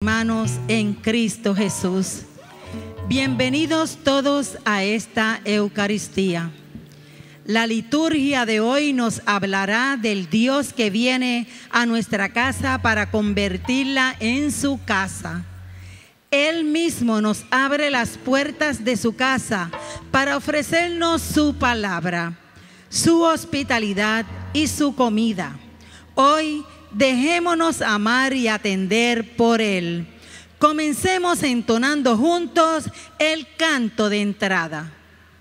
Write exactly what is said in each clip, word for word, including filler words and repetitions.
Hermanos en Cristo Jesús, bienvenidos todos a esta Eucaristía. La liturgia de hoy nos hablará del Dios que viene a nuestra casa para convertirla en su casa. Él mismo nos abre las puertas de su casa para ofrecernos su palabra, su hospitalidad y su comida. Hoy dejémonos amar y atender por Él. Comencemos entonando juntos el canto de entrada.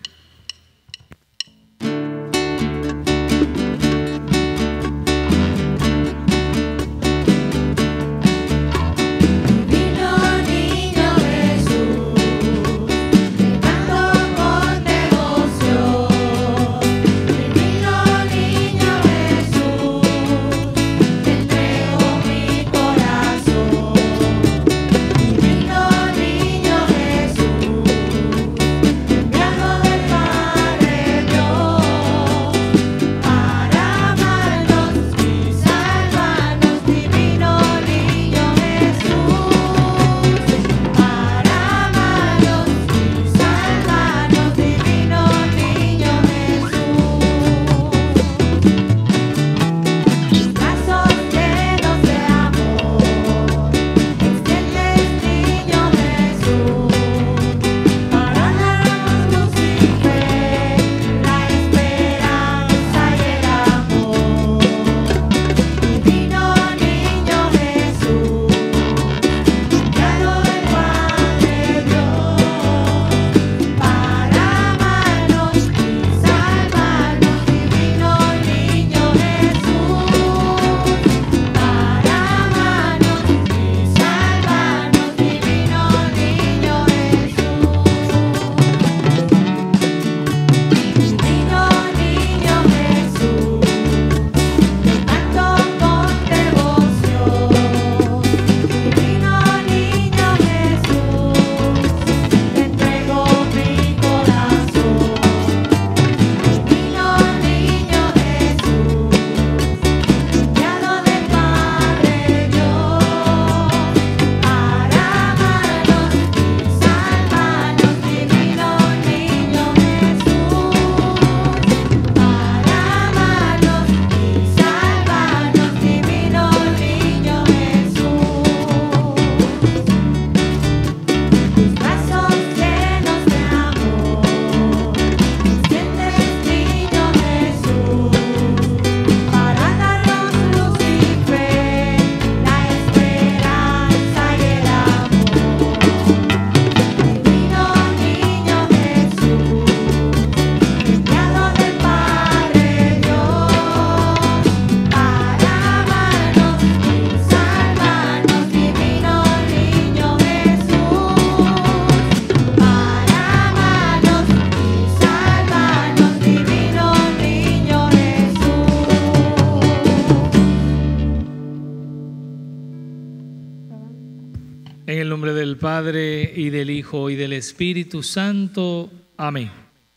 Padre, y del Hijo, y del Espíritu Santo. Amén.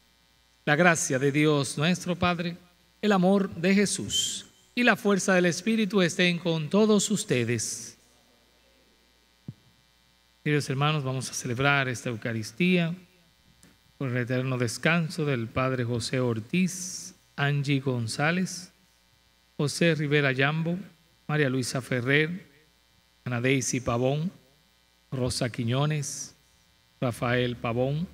La gracia de Dios nuestro Padre, el amor de Jesús y la fuerza del Espíritu estén con todos ustedes. Queridos hermanos, vamos a celebrar esta Eucaristía por el eterno descanso del Padre José Ortiz, Angie González, José Rivera Yambo, María Luisa Ferrer, Ana Daisy Pavón, Rosa Quiñones, Rafael Pavón,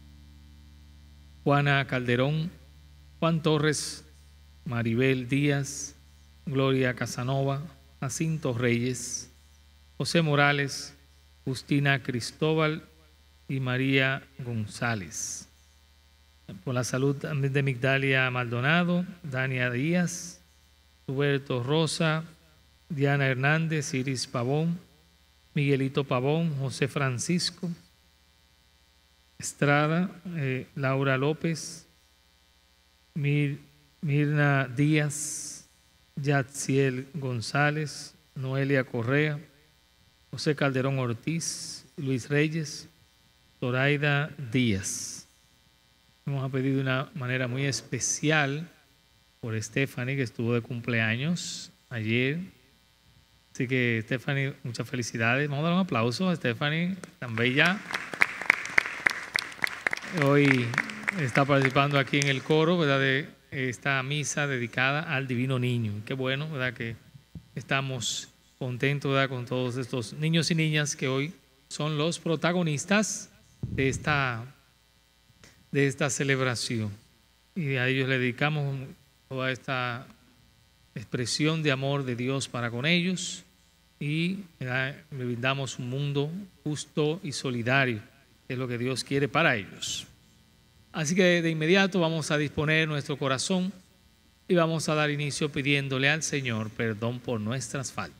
Juana Calderón, Juan Torres, Maribel Díaz, Gloria Casanova, Jacinto Reyes, José Morales, Justina Cristóbal y María González. Por la salud de Migdalia Maldonado, Dania Díaz, Roberto Rosa, Diana Hernández, Iris Pavón, Miguelito Pavón, José Francisco Estrada, eh, Laura López, Mir, Mirna Díaz, Yatsiel González, Noelia Correa, José Calderón Ortiz, Luis Reyes, Zoraida Díaz. Hemos pedido de una manera muy especial por Stephanie, que estuvo de cumpleaños ayer, Así que, Stephanie, muchas felicidades. Vamos a dar un aplauso a Stephanie, tan bella. Hoy está participando aquí en el coro, ¿verdad?, de esta misa dedicada al Divino Niño. Qué bueno, ¿verdad?, que estamos contentos, ¿verdad?, con todos estos niños y niñas que hoy son los protagonistas de esta, de esta celebración. Y a ellos le dedicamos toda esta expresión de amor de Dios para con ellos y ¿verdad?, le brindamos un mundo justo y solidario, que es lo que Dios quiere para ellos. Así que de inmediato vamos a disponer nuestro corazón y vamos a dar inicio pidiéndole al Señor perdón por nuestras faltas.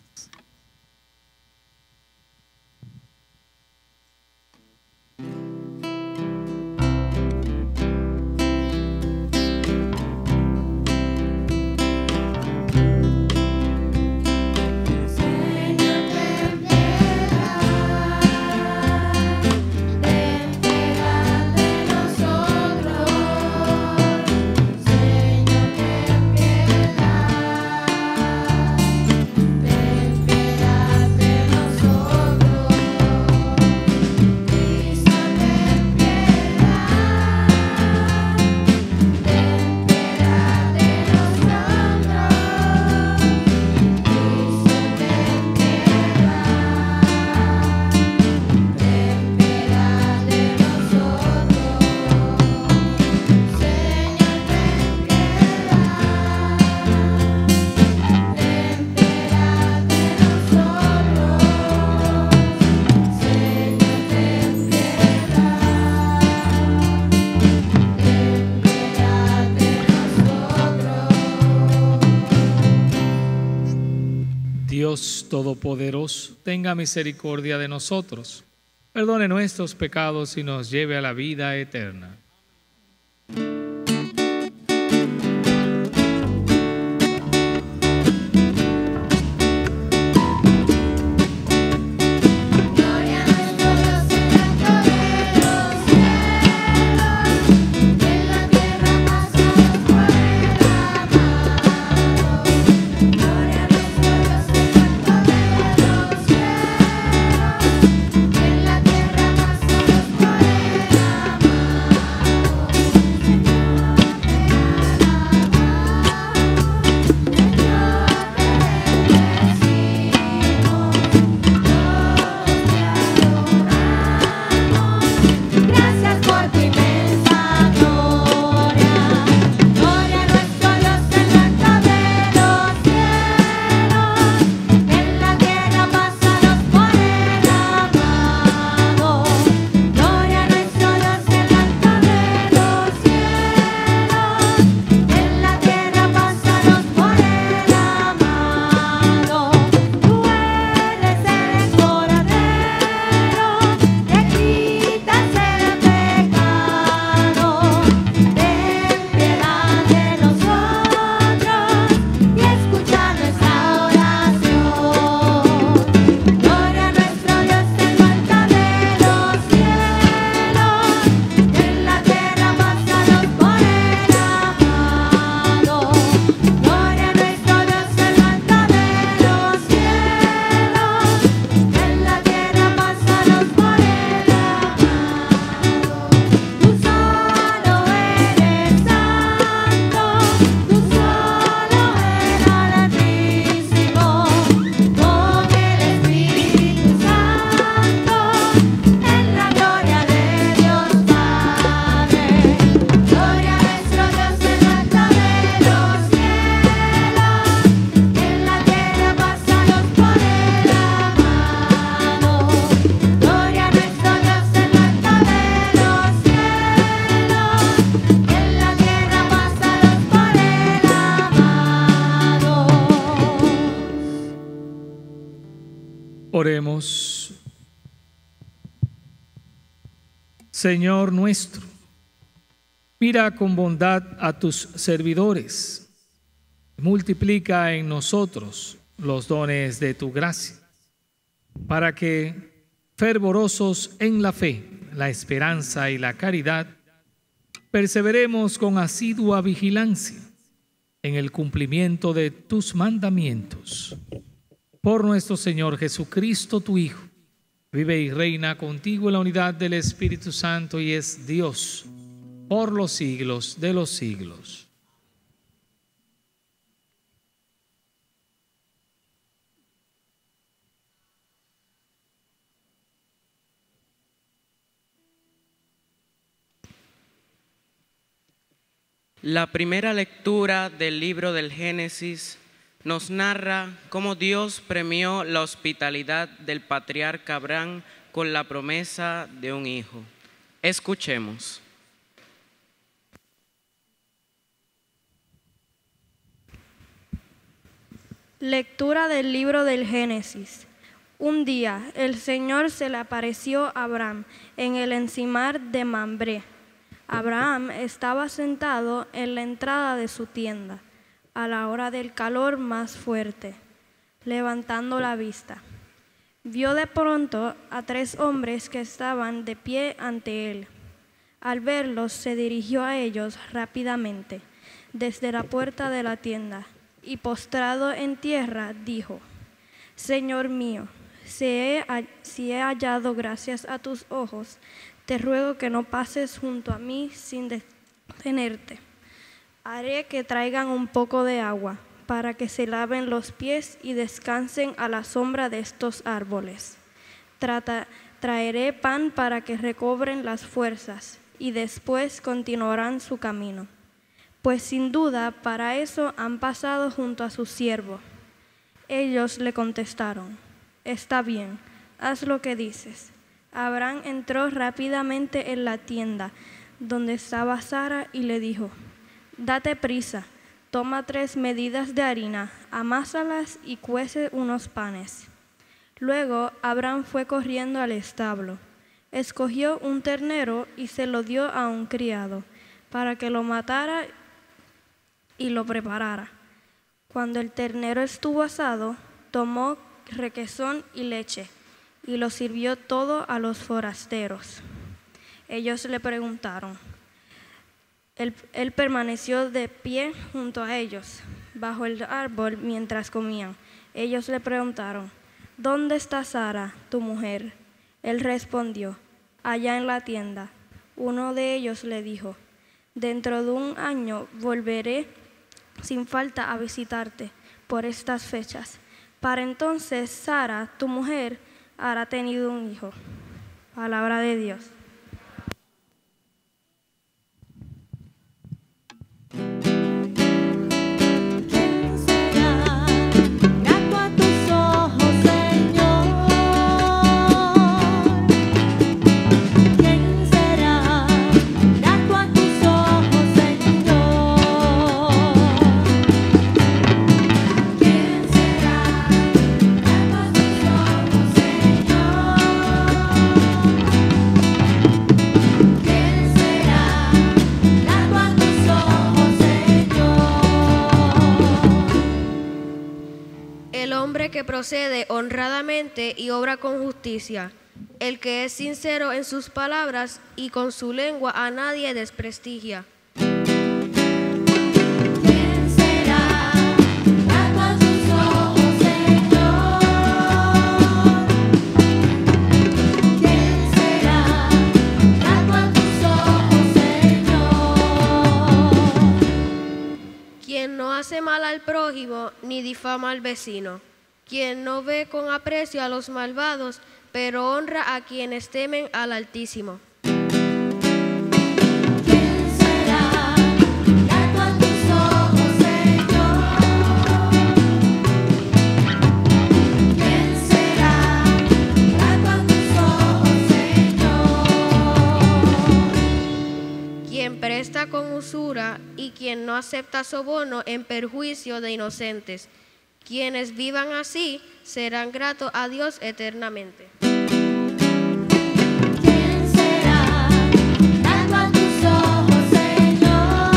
Dios Todopoderoso, tenga misericordia de nosotros, perdone nuestros pecados y nos lleve a la vida eterna. Oremos. Señor nuestro, mira con bondad a tus servidores, multiplica en nosotros los dones de tu gracia, para que, fervorosos en la fe, la esperanza y la caridad, perseveremos con asidua vigilancia en el cumplimiento de tus mandamientos. por nuestro Señor Jesucristo, tu Hijo, vive y reina contigo en la unidad del Espíritu Santo y es Dios por los siglos de los siglos. La primera lectura del libro del Génesis nos narra cómo Dios premió la hospitalidad del patriarca Abraham con la promesa de un hijo. Escuchemos. Lectura del libro del Génesis. Un día el Señor se le apareció a Abraham en el encimar de Mambré. Abraham estaba sentado en la entrada de su tienda, a la hora del calor más fuerte, levantando la vista. Vio de pronto a tres hombres que estaban de pie ante él. Al verlos, se dirigió a ellos rápidamente, desde la puerta de la tienda, y postrado en tierra, dijo: Señor mío, si he, si he hallado gracias a tus ojos, te ruego que no pases junto a mí sin detenerte. Haré que traigan un poco de agua para que se laven los pies y descansen a la sombra de estos árboles. Trata, traeré pan para que recobren las fuerzas y después continuarán su camino. Pues sin duda para eso han pasado junto a su siervo. Ellos le contestaron: Está bien, haz lo que dices. Abraham entró rápidamente en la tienda donde estaba Sara y le dijo: Date prisa, toma tres medidas de harina, amásalas y cuece unos panes. Luego Abraham fue corriendo al establo, escogió un ternero y se lo dio a un criado para que lo matara y lo preparara. Cuando el ternero estuvo asado, tomó requesón y leche y lo sirvió todo a los forasteros. Ellos le preguntaron. Él, él permaneció de pie junto a ellos, bajo el árbol mientras comían. Ellos le preguntaron: ¿Dónde está Sara, tu mujer? Él respondió: allá en la tienda. Uno de ellos le dijo: dentro de un año volveré sin falta a visitarte por estas fechas. Para entonces Sara, tu mujer, habrá tenido un hijo. Palabra de Dios. Que procede honradamente y obra con justicia, el que es sincero en sus palabras y con su lengua a nadie desprestigia. ¿Quién será? Grato a tus ojos, Señor. ¿Quién será? Grato a tus ojos, Señor. Quien no hace mal al prójimo ni difama al vecino. Quien no ve con aprecio a los malvados, pero honra a quienes temen al Altísimo. ¿Quién será? Grato a tus ojos, Señor. ¿Quién será? Grato a tus ojos, Señor. Quien presta con usura y quien no acepta soborno en perjuicio de inocentes. Quienes vivan así serán gratos a Dios eternamente. ¿Quién será? Grato a tus ojos, Señor.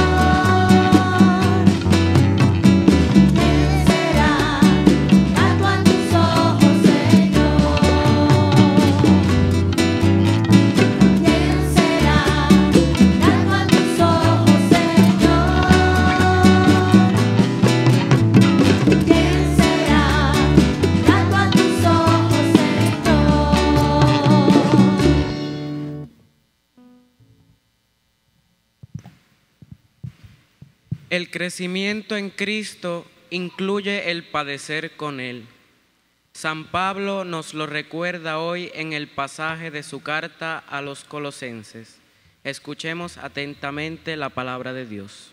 ¿Quién será? Grato a tus ojos, Señor. ¿Quién será? Grato a tus ojos, Señor. ¿Quién será? Grato El crecimiento en Cristo incluye el padecer con Él. San Pablo nos lo recuerda hoy en el pasaje de su carta a los Colosenses. Escuchemos atentamente la palabra de Dios.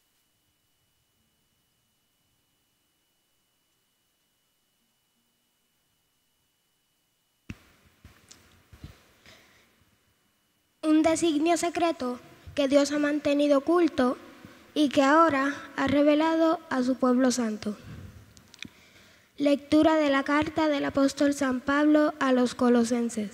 Un designio secreto que Dios ha mantenido oculto y que ahora ha revelado a su pueblo santo. Lectura de la carta del apóstol San Pablo a los Colosenses.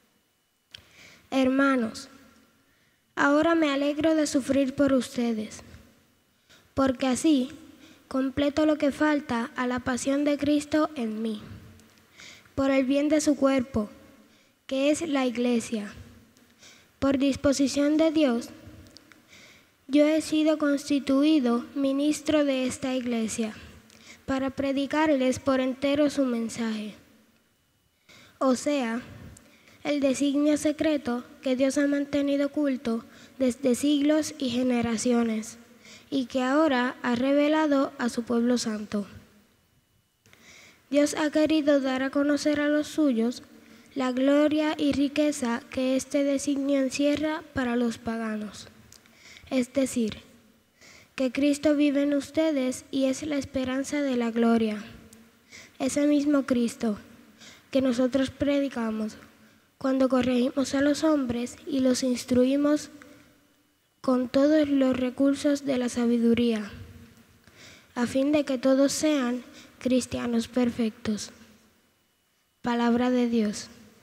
Hermanos, ahora me alegro de sufrir por ustedes, porque así completo lo que falta a la pasión de Cristo en mí, por el bien de su cuerpo, que es la Iglesia. Por disposición de Dios, yo he sido constituido ministro de esta Iglesia, para predicarles por entero su mensaje. O sea, el designio secreto que Dios ha mantenido oculto desde siglos y generaciones, y que ahora ha revelado a su pueblo santo. Dios ha querido dar a conocer a los suyos la gloria y riqueza que este designio encierra para los paganos. Es decir, que Cristo vive en ustedes y es la esperanza de la gloria. Ese mismo Cristo que nosotros predicamos cuando corregimos a los hombres y los instruimos con todos los recursos de la sabiduría, a fin de que todos sean cristianos perfectos. Palabra de Dios.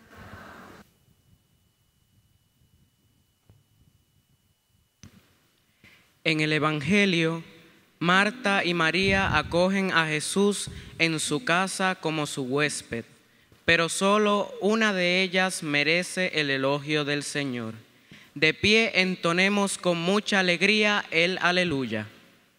En el Evangelio, Marta y María acogen a Jesús en su casa como su huésped, pero solo una de ellas merece el elogio del Señor. De pie entonemos con mucha alegría el aleluya.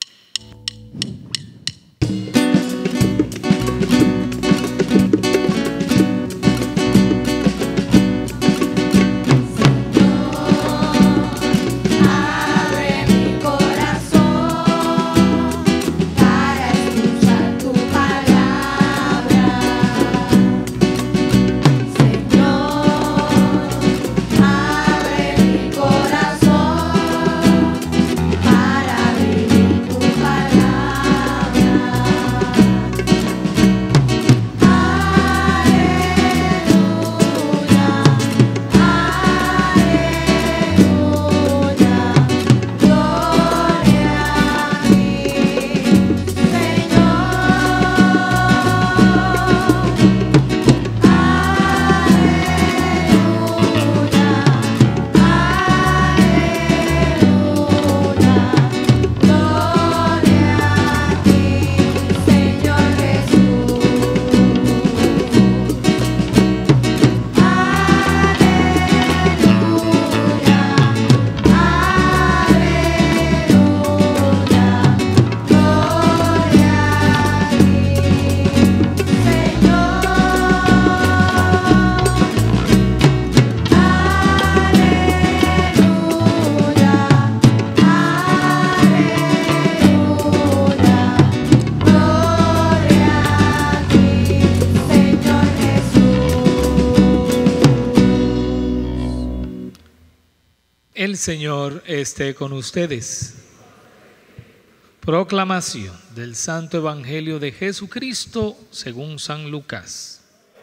El Señor esté con ustedes. Proclamación del Santo Evangelio de Jesucristo según San Lucas.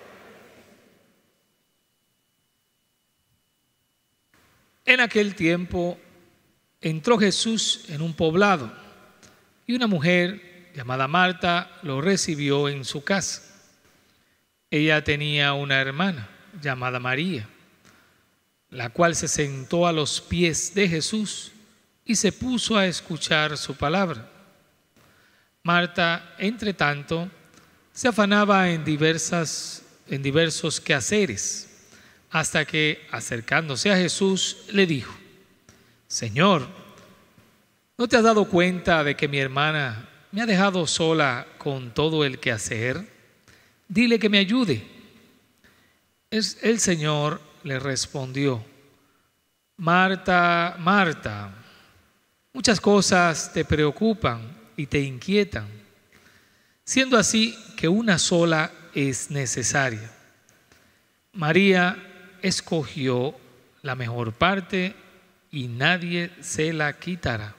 En aquel tiempo entró Jesús en un poblado y una mujer llamada Marta lo recibió en su casa. Ella tenía una hermana llamada María, la cual se sentó a los pies de Jesús y se puso a escuchar su palabra. Marta, entre tanto, se afanaba en, diversas, en diversos quehaceres, hasta que, acercándose a Jesús, le dijo: Señor, ¿no te has dado cuenta de que mi hermana me ha dejado sola con todo el quehacer? Dile que me ayude. Es el Señor le respondió: Marta, Marta, Muchas cosas te preocupan y te inquietan, siendo así que una sola es necesaria. María escogió la mejor parte y nadie se la quitará.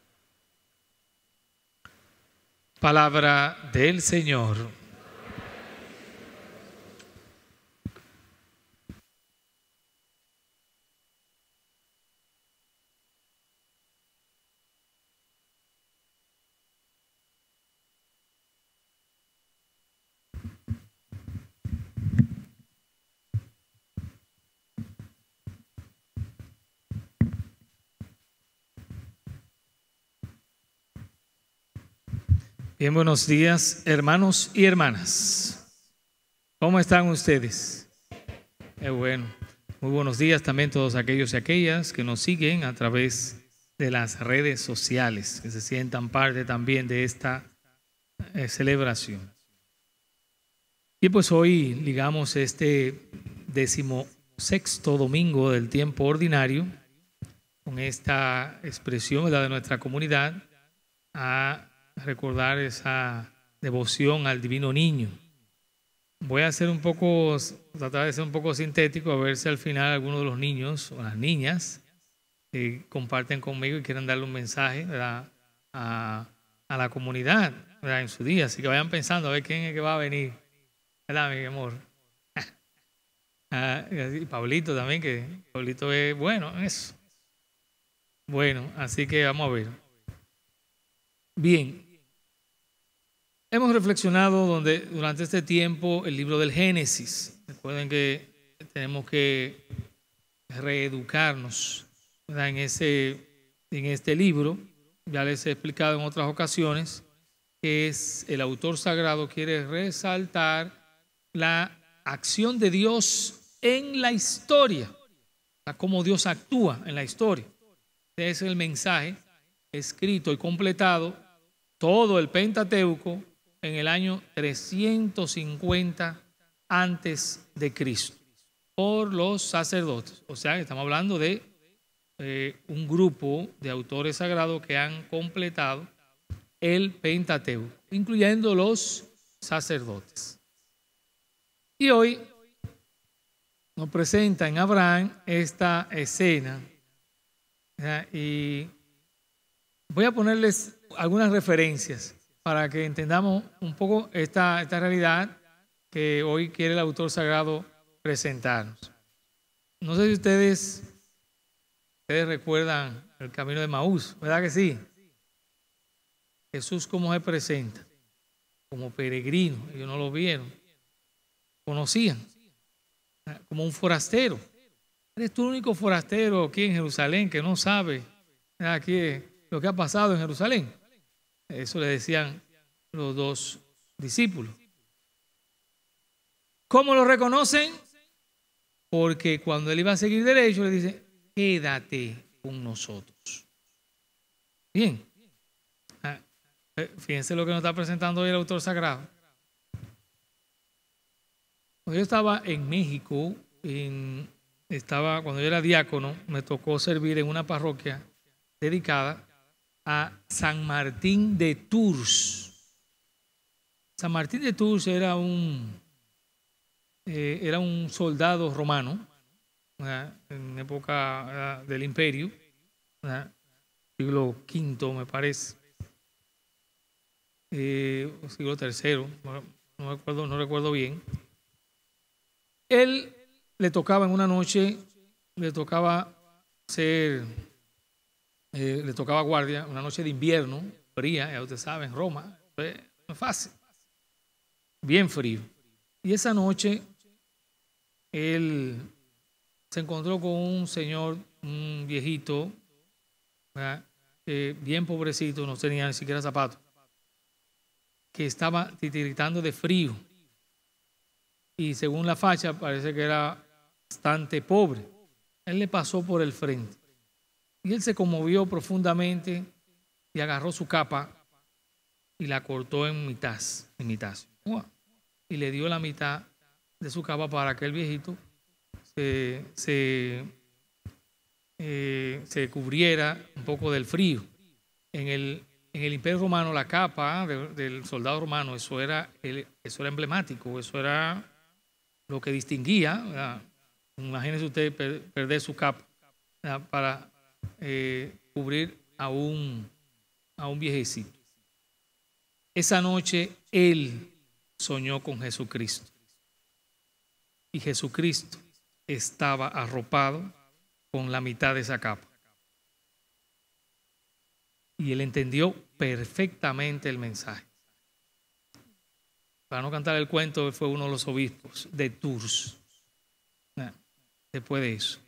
Palabra del Señor. Bien, buenos días, hermanos y hermanas. ¿Cómo están ustedes? Qué bueno. Muy buenos días también a todos aquellos y aquellas que nos siguen a través de las redes sociales, que se sientan parte también de esta eh, celebración. Y pues hoy ligamos este decimosexto domingo del tiempo ordinario con esta expresión, ¿verdad?, de nuestra comunidad a recordar esa devoción al Divino Niño. Voy a hacer un poco, tratar de ser un poco sintético, a ver si al final algunos de los niños o las niñas eh, comparten conmigo y quieren darle un mensaje, ¿verdad?, a, a la comunidad, ¿verdad?, en su día. Así que vayan pensando a ver quién es que va a venir, ¿verdad, mi amor? ah, y Pablito también, que Pablito es bueno en eso. Bueno, así que vamos a ver. Bien. Hemos reflexionado donde, durante este tiempo el libro del Génesis. Recuerden que tenemos que reeducarnos, ¿verdad?, en, ese, en este libro. Ya les he explicado en otras ocasiones que es, el autor sagrado quiere resaltar la acción de Dios en la historia, cómo Dios actúa en la historia. Ese es el mensaje escrito y completado, todo el Pentateuco, en el año trescientos cincuenta antes de Cristo, por los sacerdotes. O sea, estamos hablando de eh, un grupo de autores sagrados que han completado el Pentateuco, incluyendo los sacerdotes. Y hoy nos presenta en Abraham esta escena, ¿verdad?, y voy a ponerles algunas referencias para que entendamos un poco esta, esta realidad que hoy quiere el autor sagrado presentarnos. No sé si ustedes, ustedes recuerdan el camino de Maús, ¿verdad que sí? Jesús, cómo se presenta, como peregrino. Ellos no lo vieron, conocían, como un forastero. Eres tú el único forastero aquí en Jerusalén que no sabe aquí lo que ha pasado en Jerusalén. Eso le decían los dos discípulos. ¿Cómo lo reconocen? Porque cuando él iba a seguir derecho, le dice, quédate con nosotros. Bien. Ah, fíjense lo que nos está presentando hoy el autor sagrado. Cuando yo estaba en México, en, estaba, cuando yo era diácono, me tocó servir en una parroquia dedicada a San Martín de Tours. San Martín de Tours era un, eh, era un soldado romano, ¿verdad?, en época, ¿verdad?, del Imperio, ¿verdad?, siglo quinto me parece, eh, siglo tercero, no, no, recuerdo, no recuerdo bien. Él le tocaba en una noche, le tocaba ser... Eh, le tocaba guardia, una noche de invierno, fría, ya ustedes saben, Roma, no es fácil, bien frío. Y esa noche él se encontró con un señor, un viejito, eh, bien pobrecito, no tenía ni siquiera zapatos, que estaba titiritando de frío. Y según la facha parece que era bastante pobre. Él le pasó por el frente. Y él se conmovió profundamente y agarró su capa y la cortó en mitad, en mitad. Y le dio la mitad de su capa para que el viejito se, se, eh, se cubriera un poco del frío. en el, en el Imperio Romano la capa de, del soldado romano, eso era, el, eso era emblemático, eso era lo que distinguía, ¿verdad? Imagínese usted per, perder su capa, ¿verdad? Para eh, cubrir a un, a un viejecito. Esa noche él soñó con Jesucristo y Jesucristo estaba arropado con la mitad de esa capa. Y él entendió perfectamente el mensaje. Para no cantar el cuento, él fue uno de los obispos de Tours. Después de eso.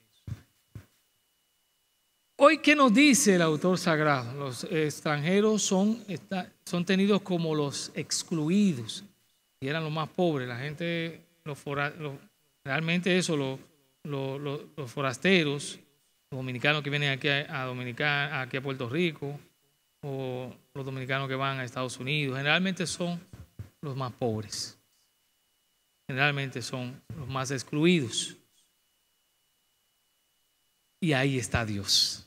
Hoy, ¿qué nos dice el autor sagrado? Los extranjeros son, son tenidos como los excluidos y eran los más pobres. La gente, los fora, los, realmente eso, los, los, los, los forasteros, los dominicanos que vienen aquí a, a, Dominicana, aquí a Puerto Rico, o los dominicanos que van a Estados Unidos, generalmente son los más pobres. Generalmente son los más excluidos. Y ahí está Dios.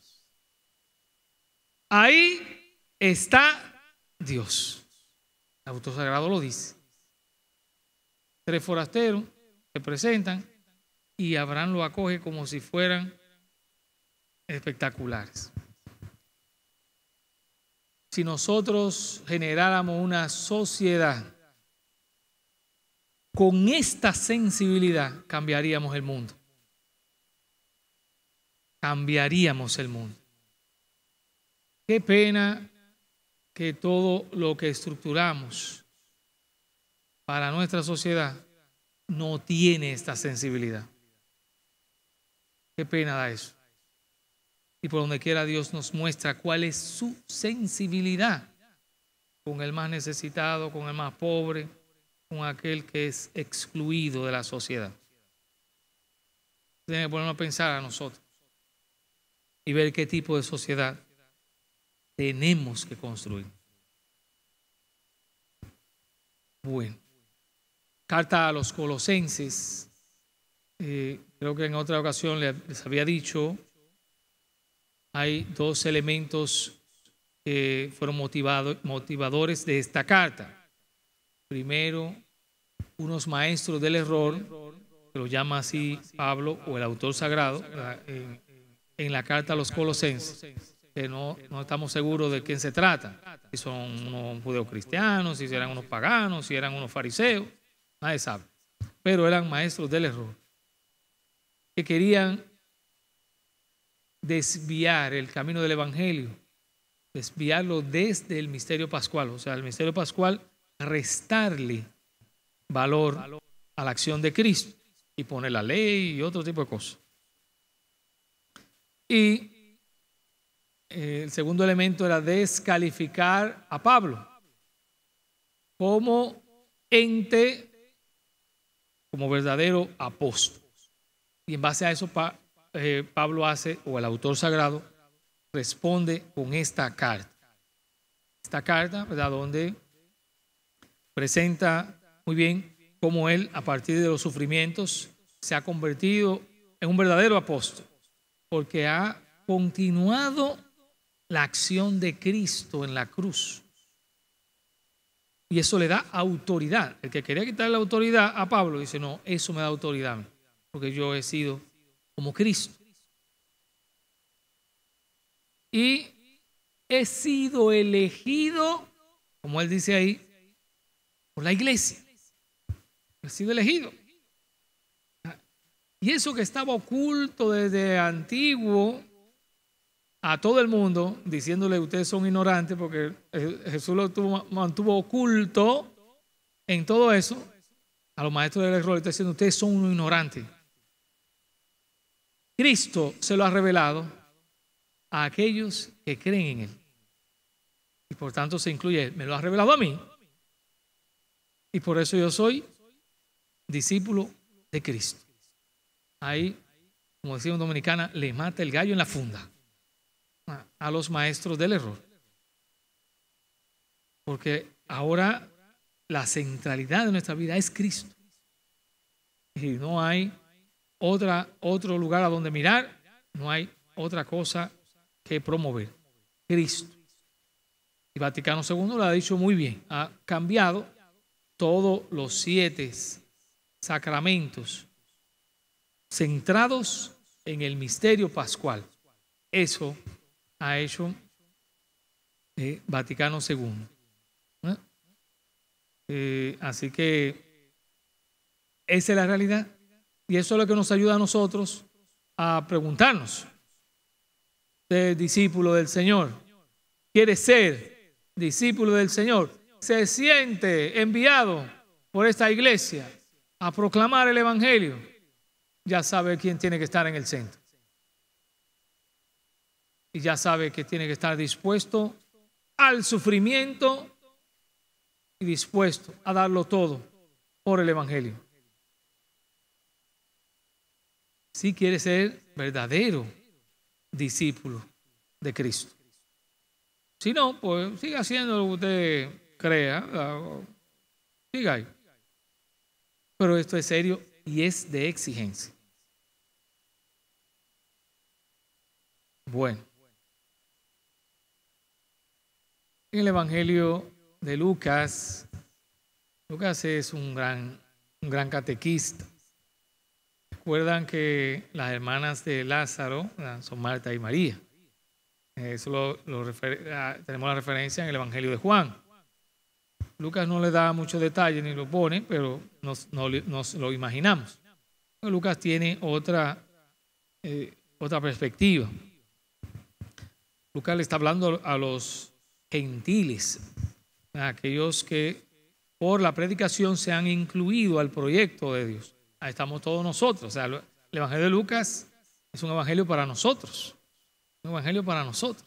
Ahí está Dios. El autor sagrado lo dice. Tres forasteros se presentan y Abraham lo acoge como si fueran espectaculares. Si nosotros generáramos una sociedad con esta sensibilidad, cambiaríamos el mundo. Cambiaríamos el mundo. Qué pena que todo lo que estructuramos para nuestra sociedad no tiene esta sensibilidad. Qué pena da eso. Y por donde quiera Dios nos muestra cuál es su sensibilidad con el más necesitado, con el más pobre, con aquel que es excluido de la sociedad. Tenemos que ponernos a pensar a nosotros y ver qué tipo de sociedad tenemos que construir. Bueno, carta a los Colosenses. Eh, creo que en otra ocasión les había dicho, hay dos elementos que fueron motivado, motivadores de esta carta. Primero, unos maestros del error, que lo llama así Pablo o el autor sagrado, en, en la carta a los Colosenses, que no, no estamos seguros de quién se trata. Si son unos judeocristianos, si eran unos paganos, si eran unos fariseos, nadie sabe. Pero eran maestros del error, que querían desviar el camino del Evangelio, desviarlo desde el misterio pascual, o sea, el misterio pascual, restarle valor a la acción de Cristo y poner la ley y otro tipo de cosas. Y eh, el segundo elemento era descalificar a Pablo como ente, como verdadero apóstol. Y en base a eso, pa, eh, Pablo hace, o el autor sagrado, responde con esta carta. Esta carta, ¿verdad?, donde presenta muy bien cómo él, a partir de los sufrimientos, se ha convertido en un verdadero apóstol, porque ha continuado la acción de Cristo en la cruz. Y eso le da autoridad. El que quería quitarle la autoridad a Pablo dice, no, eso me da autoridad, porque yo he sido como Cristo. Y he sido elegido, como él dice ahí, por la iglesia. He sido elegido. Y eso que estaba oculto desde antiguo a todo el mundo, diciéndole ustedes son ignorantes, porque Jesús lo tuvo, mantuvo oculto en todo eso. A los maestros del error le está diciendo ustedes son unos ignorantes. Cristo se lo ha revelado a aquellos que creen en él. Y por tanto se incluye él. Me lo ha revelado a mí. Y por eso yo soy discípulo de Cristo. Ahí, como decía un dominicana, le mata el gallo en la funda a los maestros del error. Porque ahora la centralidad de nuestra vida es Cristo. Y no hay otra, otro lugar a donde mirar, no hay otra cosa que promover. Cristo. Y Vaticano segundo lo ha dicho muy bien. Ha cambiado todos los siete sacramentos centrados en el misterio pascual. Eso ha hecho eh, Vaticano segundo. ¿Eh? Eh, así que esa es la realidad. Y eso es lo que nos ayuda a nosotros a preguntarnos: ¿usted es discípulo del Señor? ¿Quiere ser discípulo del Señor? ¿Se siente enviado por esta iglesia a proclamar el Evangelio? Ya sabe quién tiene que estar en el centro. Y ya sabe que tiene que estar dispuesto al sufrimiento y dispuesto a darlo todo por el Evangelio. Si quiere ser verdadero discípulo de Cristo. Si no, pues siga haciendo lo que usted crea. Siga ahí. Pero esto es serio y es de exigencia. Bueno. En el Evangelio de Lucas, Lucas es un gran, un gran catequista. Recuerdan que las hermanas de Lázaro son Marta y María. Eso lo, lo refer, tenemos la referencia en el Evangelio de Juan. Lucas no le da mucho detalle ni lo pone, pero nos, no, nos lo imaginamos. Lucas tiene otra, eh, otra perspectiva. Lucas le está hablando a los gentiles, a aquellos que por la predicación se han incluido al proyecto de Dios. Ahí estamos todos nosotros. O sea, el Evangelio de Lucas es un evangelio para nosotros. Un evangelio para nosotros.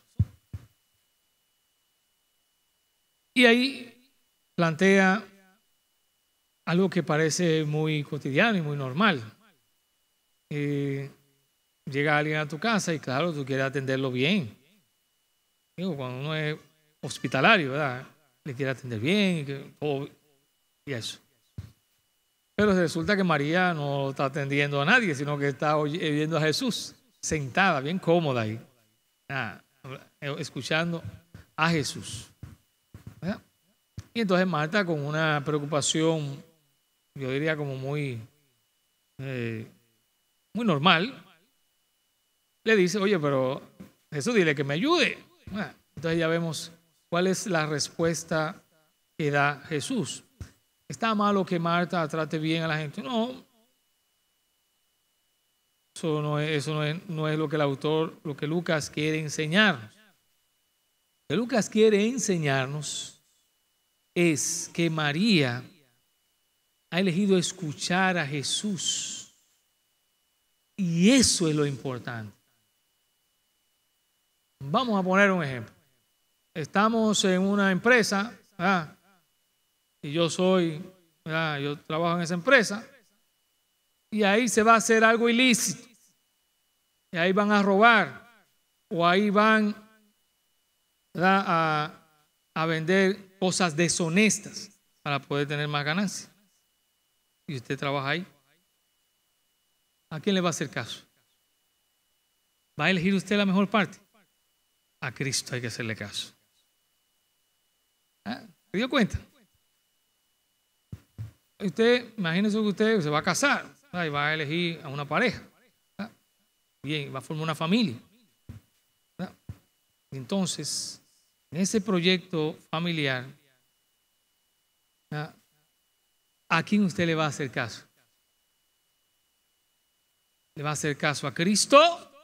Y ahí plantea algo que parece muy cotidiano y muy normal. Eh, llega alguien a tu casa y claro, tú quieres atenderlo bien. Digo, cuando uno es hospitalario, ¿verdad? Le quiere atender bien y, que, todo, y eso. Pero resulta que María no está atendiendo a nadie, sino que está oyendo a Jesús, sentada, bien cómoda ahí, ah, escuchando a Jesús. ¿Verdad? Y entonces Marta, con una preocupación, yo diría como muy, eh, muy normal, le dice: oye, pero Jesús, dile que me ayude. Ah, entonces ya vemos cuál es la respuesta que da Jesús. ¿Está malo que Marta trate bien a la gente? No. Eso no es, eso no es, no es lo que el autor, lo que Lucas quiere enseñarnos. Lo que Lucas quiere enseñarnos es que María ha elegido escuchar a Jesús. Y eso es lo importante. Vamos a poner un ejemplo. Estamos en una empresa, ¿verdad? Y yo soy, ¿verdad? Yo trabajo en esa empresa, y ahí se va a hacer algo ilícito, y ahí van a robar, o ahí van, ¿verdad? a, a vender cosas deshonestas para poder tener más ganancias. Y usted trabaja ahí. ¿A quién le va a hacer caso? ¿Va a elegir usted la mejor parte? A Cristo hay que hacerle caso. ¿Ah? ¿Se dio cuenta? Usted, imagínese que usted se va a casar, ¿verdad? Y va a elegir a una pareja, ¿verdad? Bien, va a formar una familia, ¿verdad? Entonces, en ese proyecto familiar, ¿verdad? ¿A quién usted le va a hacer caso? ¿Le va a hacer caso a Cristo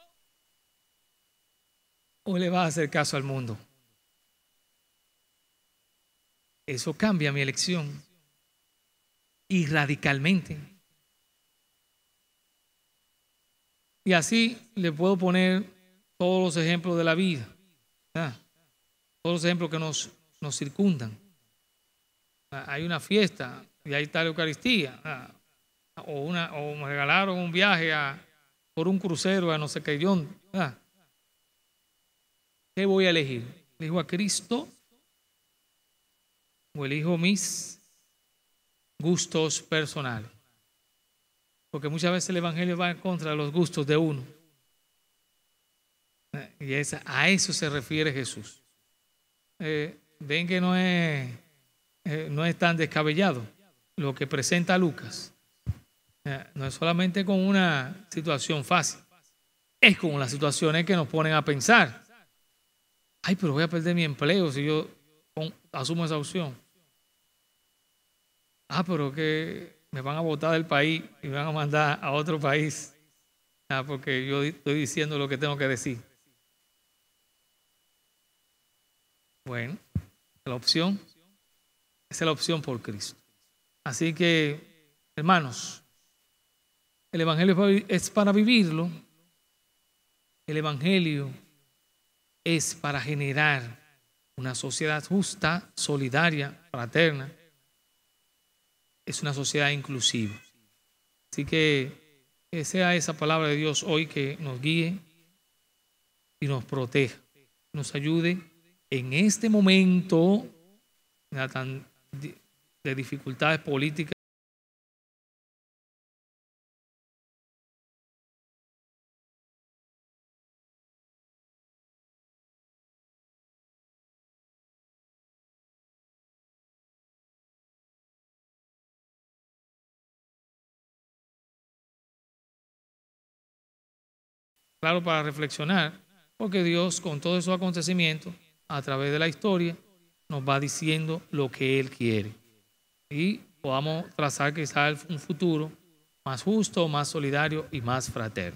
o le va a hacer caso al mundo? Eso cambia mi elección. Y radicalmente. Y así le puedo poner todos los ejemplos de la vida, ¿verdad? Todos los ejemplos que nos, nos circundan. Hay una fiesta y ahí está la Eucaristía, ¿verdad? O, una, o me regalaron un viaje a, por un crucero a no sé qué dónde, ¿verdad? ¿Qué voy a elegir? ¿Elijo a Cristo o elijo mis gustos personales? Porque muchas veces el evangelio va en contra de los gustos de uno. Y esa, a eso se refiere Jesús. Eh, ven que no es, eh, no es tan descabellado lo que presenta Lucas. Eh, no es solamente con una situación fácil, es con las situaciones que nos ponen a pensar. Ay, pero voy a perder mi empleo si yo asumo esa opción. Ah, pero que me van a botar del país y me van a mandar a otro país. Ah, porque yo estoy diciendo lo que tengo que decir. Bueno, la opción, esa es la opción por Cristo. Así que, hermanos, el Evangelio es para vivirlo. El Evangelio es para generar una sociedad justa, solidaria, fraterna. Es una sociedad inclusiva. Así que, que sea esa palabra de Dios hoy que nos guíe y nos proteja, nos ayude en este momento de dificultades políticas. Claro, para reflexionar, porque Dios con todos esos acontecimientos, a través de la historia, nos va diciendo lo que Él quiere. Y podamos trazar quizás un futuro más justo, más solidario y más fraterno.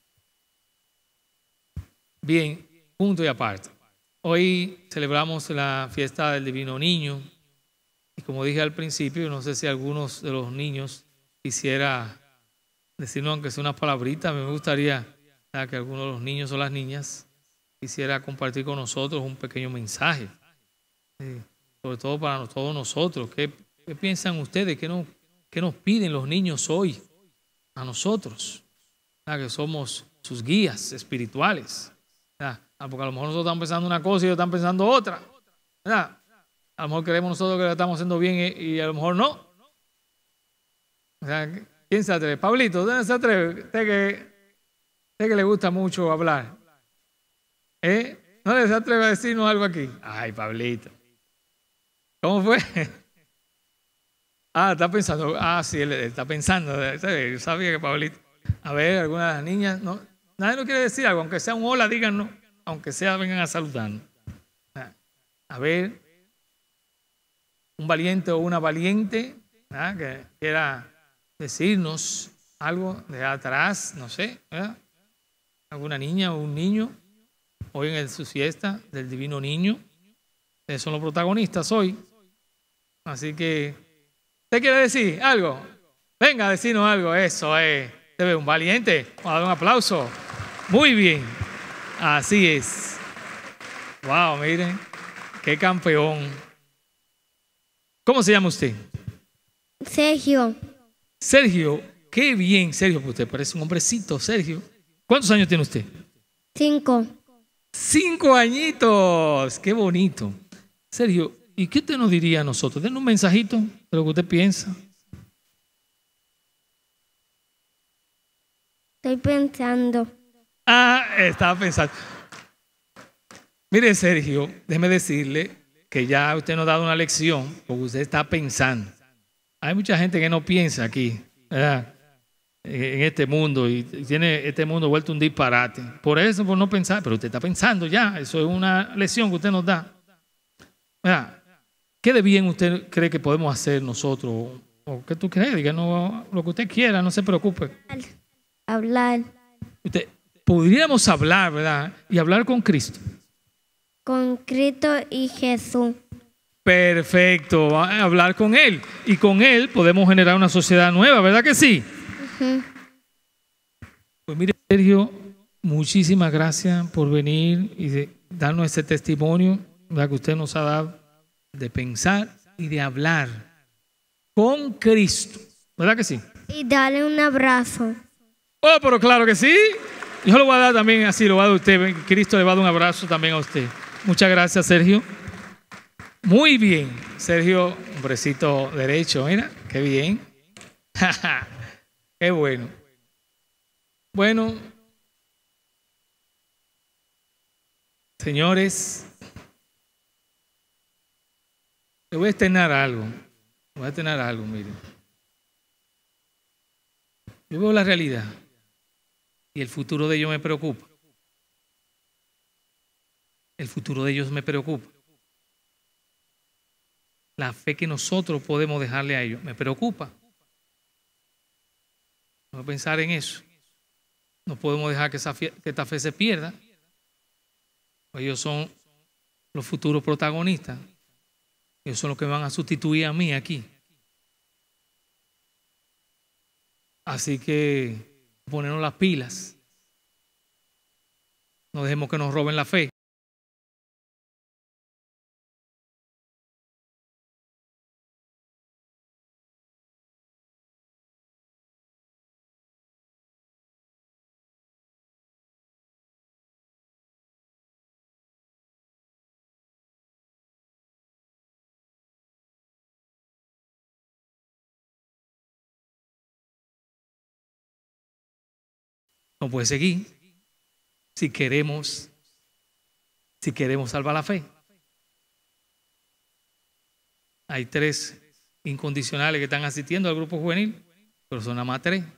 Bien, punto y aparte. Hoy celebramos la fiesta del Divino Niño. Y como dije al principio, no sé si algunos de los niños quisiera decirnos, aunque sea unas palabritas, me gustaría que algunos de los niños o las niñas quisiera compartir con nosotros un pequeño mensaje, eh, sobre todo para todos nosotros. ¿Qué, qué piensan ustedes? ¿Qué nos, qué nos piden los niños hoy a nosotros? ¿Verdad? Que somos sus guías espirituales. ¿Verdad? Porque a lo mejor nosotros estamos pensando una cosa y ellos están pensando otra. ¿Verdad? A lo mejor creemos nosotros que lo estamos haciendo bien y, y a lo mejor no. ¿Verdad? ¿Quién se atreve? Pablito, ¿dónde se atreve? Usted que... Sé que le gusta mucho hablar. ¿Eh? ¿No les atreve a decirnos algo aquí? Ay, Pablito. ¿Cómo fue? Ah, está pensando. Ah, sí, él, él está pensando. Yo sabía que Pablito. A ver, algunas de las niñas. No, nadie nos quiere decir algo. Aunque sea un hola, díganos. Aunque sea, vengan a saludarnos. A ver, un valiente o una valiente, ¿verdad? Que quiera decirnos algo de atrás, no sé, ¿verdad? Alguna niña o un niño, hoy en su fiesta del Divino Niño. Ustedes son los protagonistas hoy. Así que, ¿usted quiere decir algo? Venga a decirnos algo. Eso es. Usted ve un valiente. Vamos a dar un aplauso. Muy bien. Así es. Wow, miren. Qué campeón. ¿Cómo se llama usted? Sergio. Sergio. Qué bien, Sergio. Usted parece un hombrecito, Sergio. ¿Cuántos años tiene usted? Cinco. Cinco añitos. Qué bonito. Sergio, ¿y qué usted nos diría a nosotros? Denos un mensajito de lo que usted piensa. Estoy pensando. Ah, estaba pensando. Mire, Sergio, déjeme decirle que ya usted nos ha dado una lección porque usted está pensando. Hay mucha gente que no piensa aquí, ¿verdad? En este mundo, y tiene este mundo vuelto un disparate. Por eso, por no pensar, pero usted está pensando ya. Eso es una lección que usted nos da. ¿Verdad? ¿Qué de bien usted cree que podemos hacer nosotros? ¿O qué tú crees? Díganos lo que usted quiera, no se preocupe. Hablar. Usted, podríamos hablar, ¿verdad? Y hablar con Cristo. Con Cristo y Jesús. Perfecto, a hablar con Él. Y con Él podemos generar una sociedad nueva, ¿verdad que sí? Uh-huh. Pues mire, Sergio, muchísimas gracias por venir y de darnos este testimonio, ¿verdad? Que usted nos ha dado de pensar y de hablar con Cristo, ¿verdad que sí? Y darle un abrazo. Oh, pero claro que sí. Yo lo voy a dar también así, lo voy a dar a usted. Cristo le va a dar un abrazo también a usted. Muchas gracias, Sergio. Muy bien, Sergio, hombrecito derecho, mira, qué bien. Qué bueno. Bueno, señores, Le voy a externar algo. Voy a externar algo, miren. Yo veo la realidad y el futuro de ellos me preocupa. El futuro de ellos me preocupa. La fe que nosotros podemos dejarle a ellos me preocupa. Vamos a pensar en eso. No podemos dejar que, esa fe, que esta fe se pierda. Ellos son los futuros protagonistas. Ellos son los que van a sustituir a mí aquí. Así que ponernos las pilas. No dejemos que nos roben la fe. No puede seguir si queremos, si queremos salvar la fe. Hay tres incondicionales que están asistiendo al grupo juvenil, pero son nada más tres.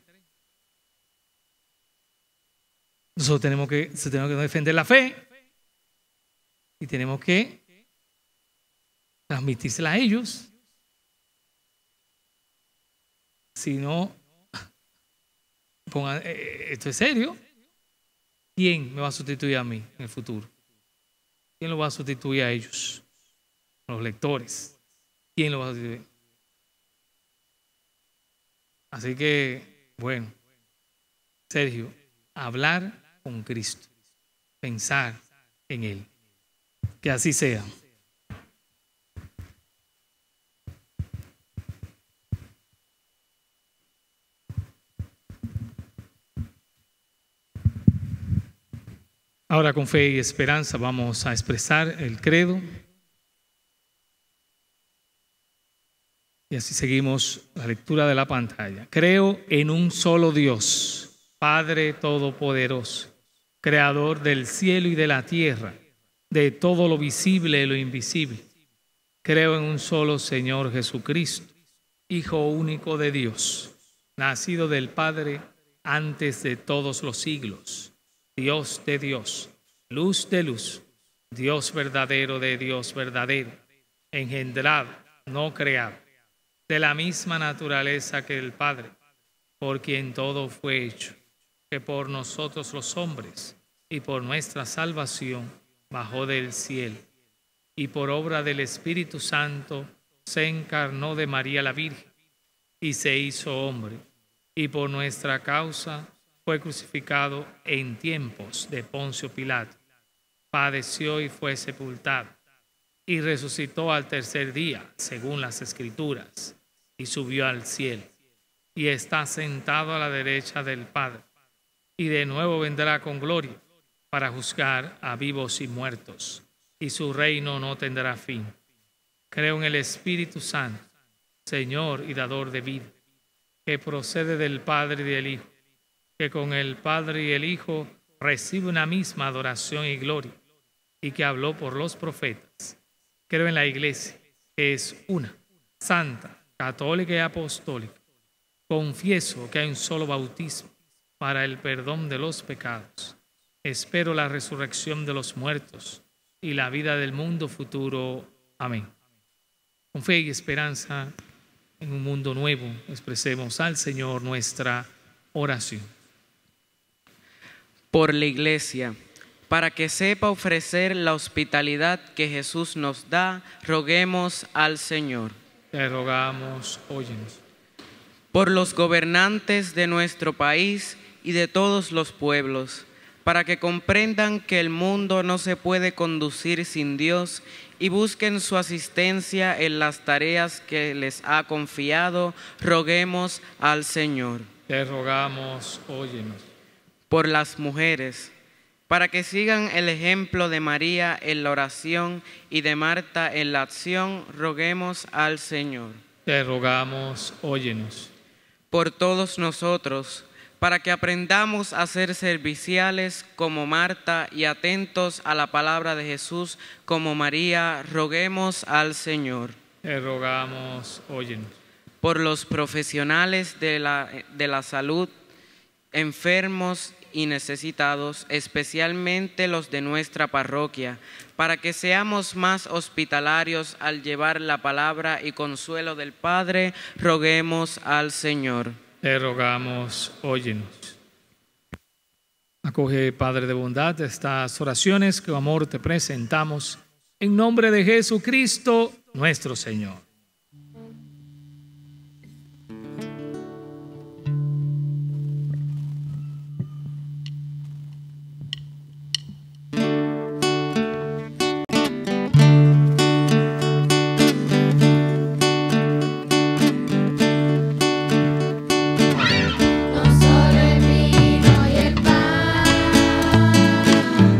Nosotros tenemos que, tenemos que defender la fe y tenemos que transmitírsela a ellos. Si no, pongan, eh, esto es serio. ¿Quién me va a sustituir a mí en el futuro? ¿Quién lo va a sustituir a ellos? Los lectores. ¿Quién lo va a sustituir? Así que, bueno, Sergio, hablar con Cristo, pensar en Él. Que así sea. Ahora con fe y esperanza vamos a expresar el credo. Y así seguimos la lectura de la pantalla. Creo en un solo Dios, Padre Todopoderoso, Creador del cielo y de la tierra, de todo lo visible y lo invisible. Creo en un solo Señor Jesucristo, Hijo único de Dios, nacido del Padre antes de todos los siglos, Dios de Dios, luz de luz, Dios verdadero de Dios verdadero, engendrado, no creado, de la misma naturaleza que el Padre, por quien todo fue hecho, que por nosotros los hombres y por nuestra salvación bajó del cielo, y por obra del Espíritu Santo se encarnó de María la Virgen y se hizo hombre, y por nuestra causa fue crucificado en tiempos de Poncio Pilato, padeció y fue sepultado, y resucitó al tercer día, según las Escrituras, y subió al cielo, y está sentado a la derecha del Padre, y de nuevo vendrá con gloria para juzgar a vivos y muertos, y su reino no tendrá fin. Creo en el Espíritu Santo, Señor y dador de vida, que procede del Padre y del Hijo, que con el Padre y el Hijo recibe una misma adoración y gloria, y que habló por los profetas. Creo en la Iglesia, que es una, santa, católica y apostólica. Confieso que hay un solo bautismo para el perdón de los pecados. Espero la resurrección de los muertos y la vida del mundo futuro. Amén. Con fe y esperanza en un mundo nuevo, expresemos al Señor nuestra oración. Por la Iglesia, para que sepa ofrecer la hospitalidad que Jesús nos da, roguemos al Señor. Te rogamos, óyenos. Por los gobernantes de nuestro país y de todos los pueblos, para que comprendan que el mundo no se puede conducir sin Dios y busquen su asistencia en las tareas que les ha confiado, roguemos al Señor. Te rogamos, óyenos. Por las mujeres, para que sigan el ejemplo de María en la oración y de Marta en la acción, roguemos al Señor. Te rogamos, óyenos. Por todos nosotros, para que aprendamos a ser serviciales como Marta y atentos a la palabra de Jesús como María, roguemos al Señor. Te rogamos, óyenos. Por los profesionales de la, de la salud, enfermos y necesitados, especialmente los de nuestra parroquia, para que seamos más hospitalarios al llevar la palabra y consuelo del Padre, roguemos al Señor. Te rogamos, óyenos. Acoge, Padre de bondad, estas oraciones que con amor te presentamos, en nombre de Jesucristo, nuestro Señor.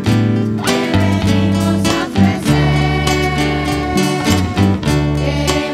Queremos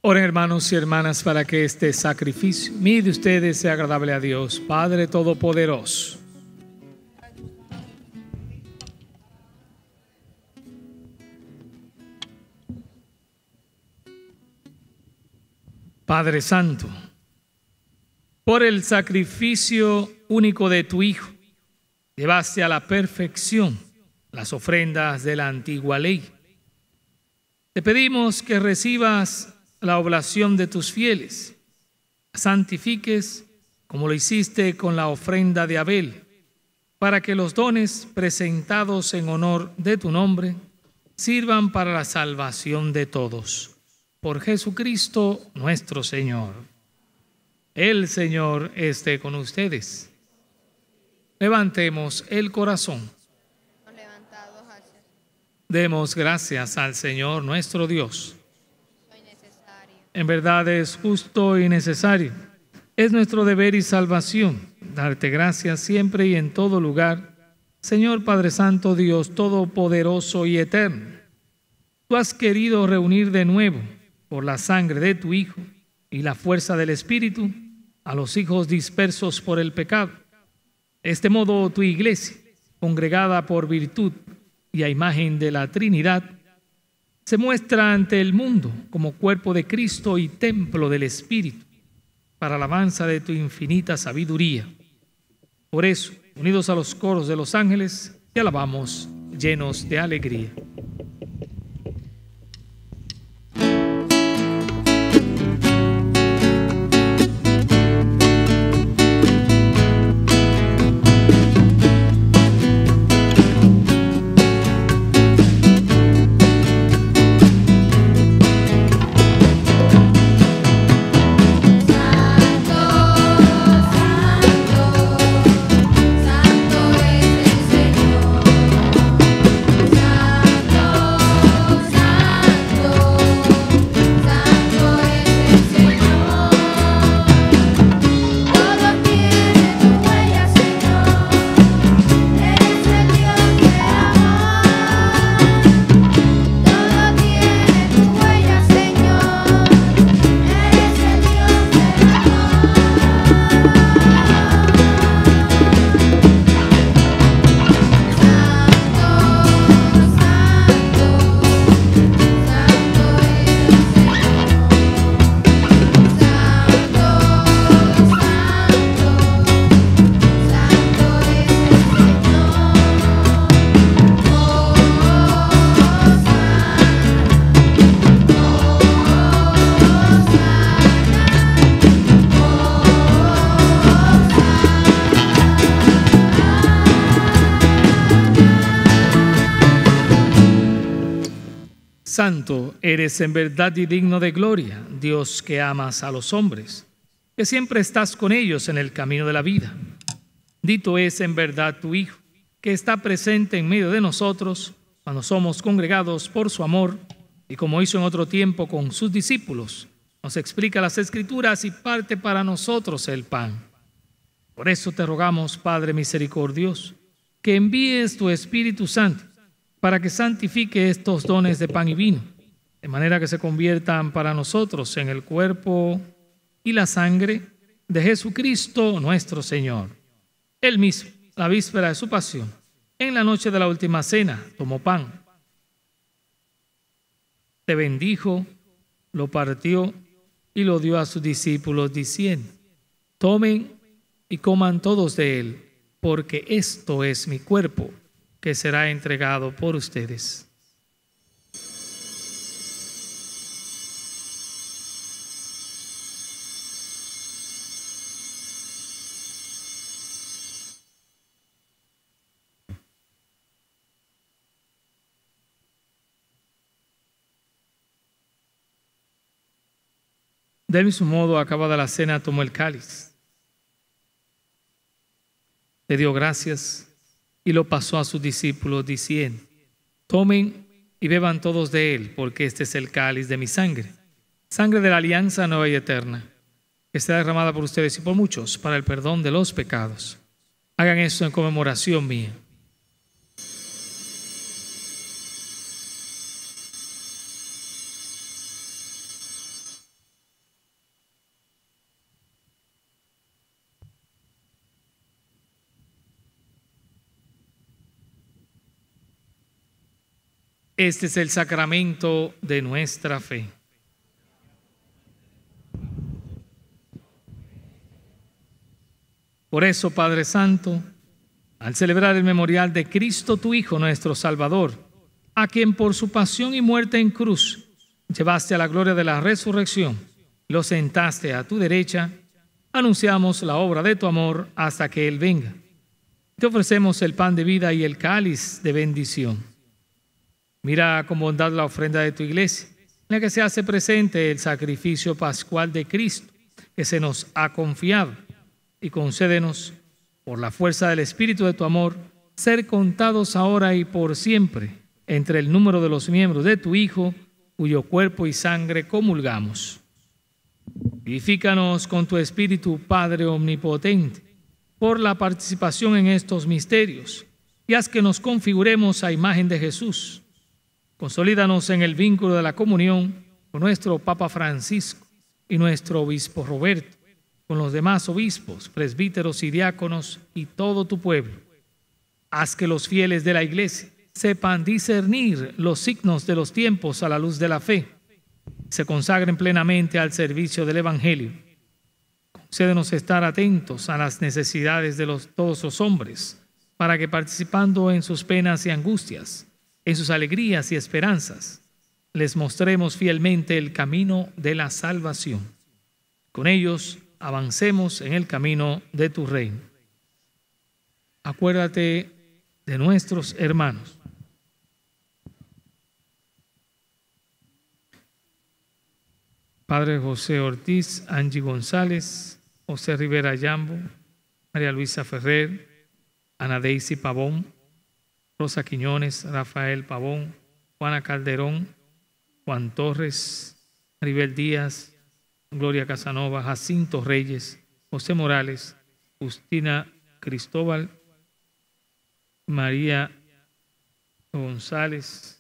Oren, hermanos y hermanas, para que este sacrificio mío de ustedes sea agradable a Dios, Padre Todopoderoso. Padre Santo, por el sacrificio único de tu Hijo, llevaste a la perfección las ofrendas de la antigua ley. Te pedimos que recibas la oblación de tus fieles, santifiques como lo hiciste con la ofrenda de Abel, para que los dones presentados en honor de tu nombre sirvan para la salvación de todos. Por Jesucristo nuestro Señor. El Señor esté con ustedes. Levantemos el corazón. Demos gracias al Señor nuestro Dios. En verdad es justo y necesario. Es nuestro deber y salvación darte gracias siempre y en todo lugar, Señor Padre Santo, Dios Todopoderoso y Eterno. Tú has querido reunir de nuevo, por la sangre de tu Hijo y la fuerza del Espíritu, a los hijos dispersos por el pecado. De este modo, tu iglesia, congregada por virtud y a imagen de la Trinidad, se muestra ante el mundo como cuerpo de Cristo y templo del Espíritu, para alabanza de tu infinita sabiduría. Por eso, unidos a los coros de los ángeles, te alabamos llenos de alegría. Santo eres en verdad y digno de gloria, Dios que amas a los hombres, que siempre estás con ellos en el camino de la vida. Dito es en verdad tu Hijo, que está presente en medio de nosotros cuando somos congregados por su amor, y como hizo en otro tiempo con sus discípulos, nos explica las Escrituras y parte para nosotros el pan. Por eso te rogamos, Padre misericordioso, que envíes tu Espíritu Santo para que santifique estos dones de pan y vino, de manera que se conviertan para nosotros en el cuerpo y la sangre de Jesucristo nuestro Señor. Él mismo, la víspera de su pasión, en la noche de la última cena, tomó pan, te bendijo, lo partió y lo dio a sus discípulos diciendo: tomen y coman todos de él, porque esto es mi cuerpo, que será entregado por ustedes. Del mismo modo, acabada la cena, tomó el cáliz, le dio gracias y lo pasó a sus discípulos diciendo: tomen y beban todos de él, porque este es el cáliz de mi sangre, sangre de la alianza nueva y eterna, que será derramada por ustedes y por muchos para el perdón de los pecados. Hagan esto en conmemoración mía. Este es el sacramento de nuestra fe. Por eso, Padre Santo, al celebrar el memorial de Cristo, tu Hijo, nuestro Salvador, a quien por su pasión y muerte en cruz llevaste a la gloria de la resurrección, lo sentaste a tu derecha, anunciamos la obra de tu amor hasta que Él venga. Te ofrecemos el pan de vida y el cáliz de bendición. Mira con bondad la ofrenda de tu iglesia, en la que se hace presente el sacrificio pascual de Cristo que se nos ha confiado, y concédenos, por la fuerza del Espíritu de tu amor, ser contados ahora y por siempre entre el número de los miembros de tu Hijo, cuyo cuerpo y sangre comulgamos. Vivifícanos con tu Espíritu, Padre omnipotente, por la participación en estos misterios, y haz que nos configuremos a imagen de Jesús. Consolídanos en el vínculo de la comunión con nuestro Papa Francisco y nuestro Obispo Roberto, con los demás obispos, presbíteros y diáconos y todo tu pueblo. Haz que los fieles de la Iglesia sepan discernir los signos de los tiempos a la luz de la fe, se consagren plenamente al servicio del Evangelio. Concédenos estar atentos a las necesidades de los, todos los hombres, para que participando en sus penas y angustias, en sus alegrías y esperanzas, les mostremos fielmente el camino de la salvación. Con ellos avancemos en el camino de tu reino. Acuérdate de nuestros hermanos. Padre José Ortiz, Angie González, José Rivera Yambo, María Luisa Ferrer, Ana Daisy Pavón, Rosa Quiñones, Rafael Pavón, Juana Calderón, Juan Torres, Maribel Díaz, Gloria Casanova, Jacinto Reyes, José Morales, Justina Cristóbal, María González,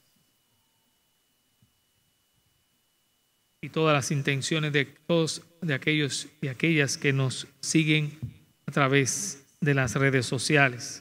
y todas las intenciones de todos de aquellos y aquellas que nos siguen a través de las redes sociales,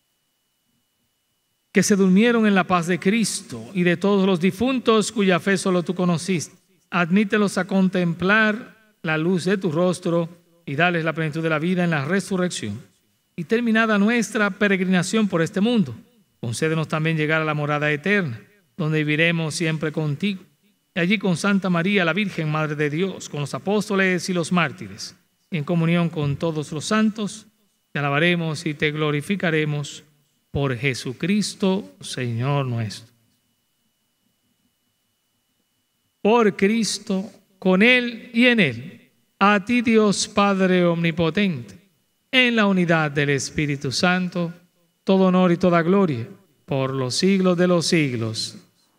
que se durmieron en la paz de Cristo, y de todos los difuntos cuya fe solo tú conociste. Admítelos a contemplar la luz de tu rostro y dales la plenitud de la vida en la resurrección. Y terminada nuestra peregrinación por este mundo, concédenos también llegar a la morada eterna, donde viviremos siempre contigo. Y allí con Santa María, la Virgen Madre de Dios, con los apóstoles y los mártires, y en comunión con todos los santos, te alabaremos y te glorificaremos por Jesucristo, Señor nuestro. Por Cristo, con Él y en Él, a ti Dios Padre omnipotente, en la unidad del Espíritu Santo, todo honor y toda gloria, por los siglos de los siglos.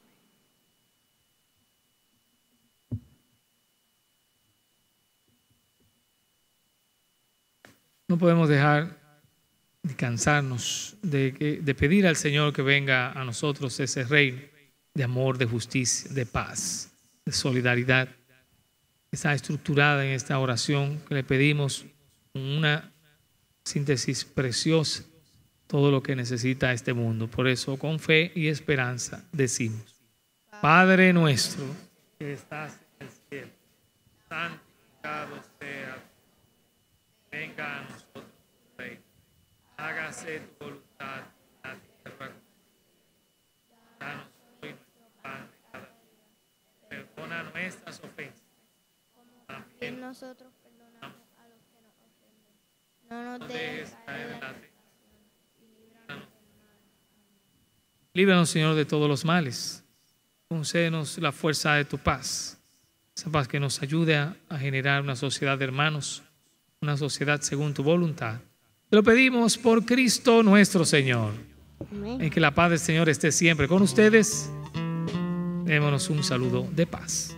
No podemos dejar de cansarnos de, que, de pedir al Señor que venga a nosotros ese reino de amor, de justicia, de paz, de solidaridad. Está estructurada en esta oración que le pedimos, una síntesis preciosa, todo lo que necesita este mundo. Por eso, con fe y esperanza, decimos: Padre nuestro que estás en el cielo, santificado sea tu nombre. Venga a nosotros tu reino. Hágase tu voluntad en la tierra. Danos hoy nuestro pan de cada día. Perdona nuestras ofensas, también nosotros perdonamos a los que nos ofenden. No nos dejes caer en la tentación. Líbranos, Señor, de todos los males. Concédenos la fuerza de tu paz, esa paz que nos ayude a, a generar una sociedad de hermanos, una sociedad según tu voluntad. Te lo pedimos por Cristo nuestro Señor. Amén. Y que la paz del Señor esté siempre con ustedes. Démonos un saludo de paz.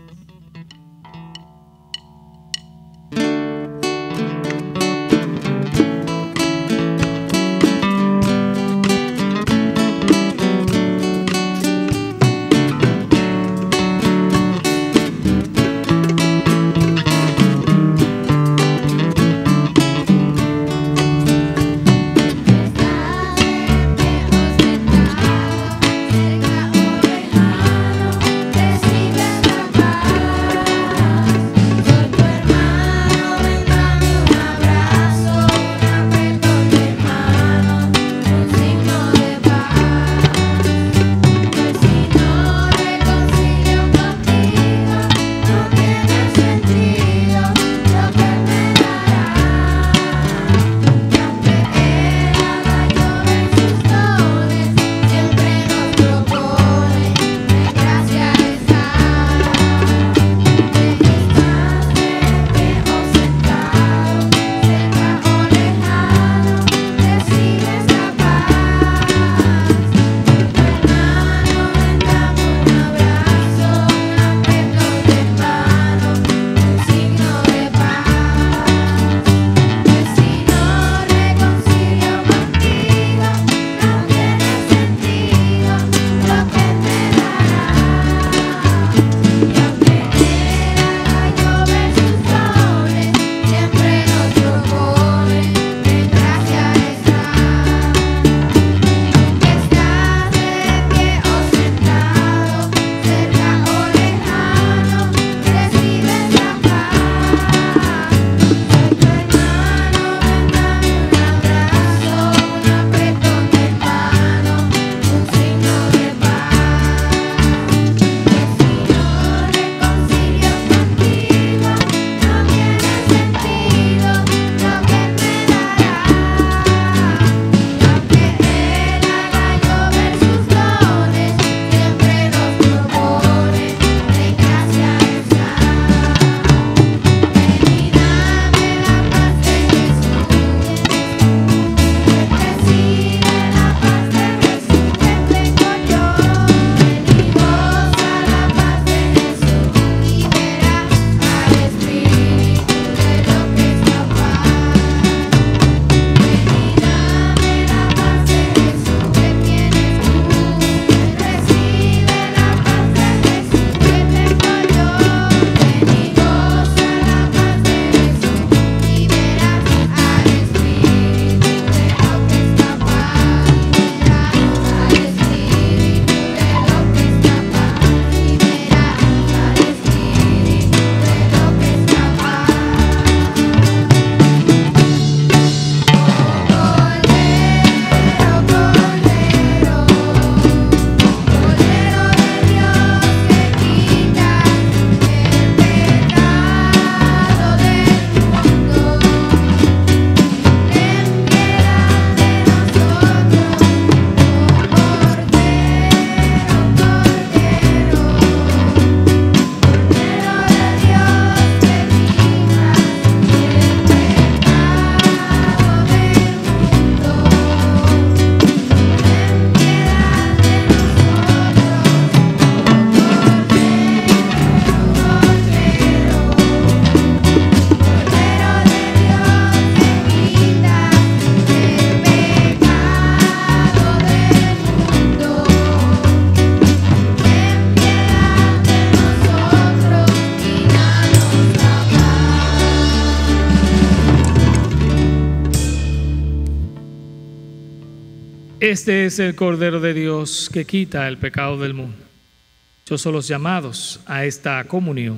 Cerca ovejas Este es el Cordero de Dios que quita el pecado del mundo. Yo soy los llamados a esta comunión.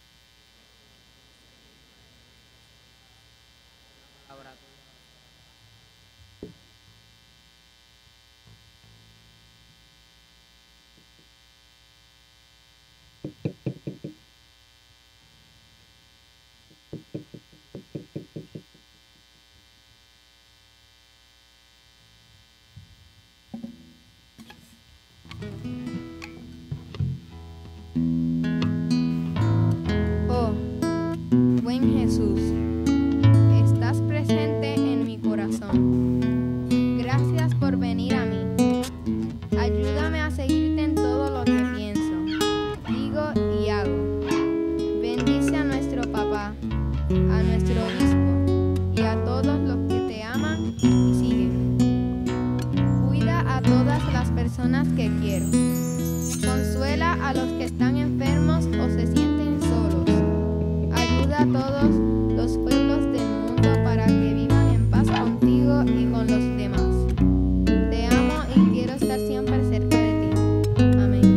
Oh, buen Jesús, estás presente en mi corazón. Gracias por venir a mí. Ayúdame a seguirte en todo lo que pienso, digo y hago. Bendice a nuestro papá, a nuestro obispo y a todos los que te aman y siguen. Cuida a todas las personas que quiero. Consuela a los que están enfermos o se sienten solos. Ayuda a todos los pueblos del mundo para que vivan en paz contigo y con los demás. Te amo y quiero estar siempre cerca de ti. Amén.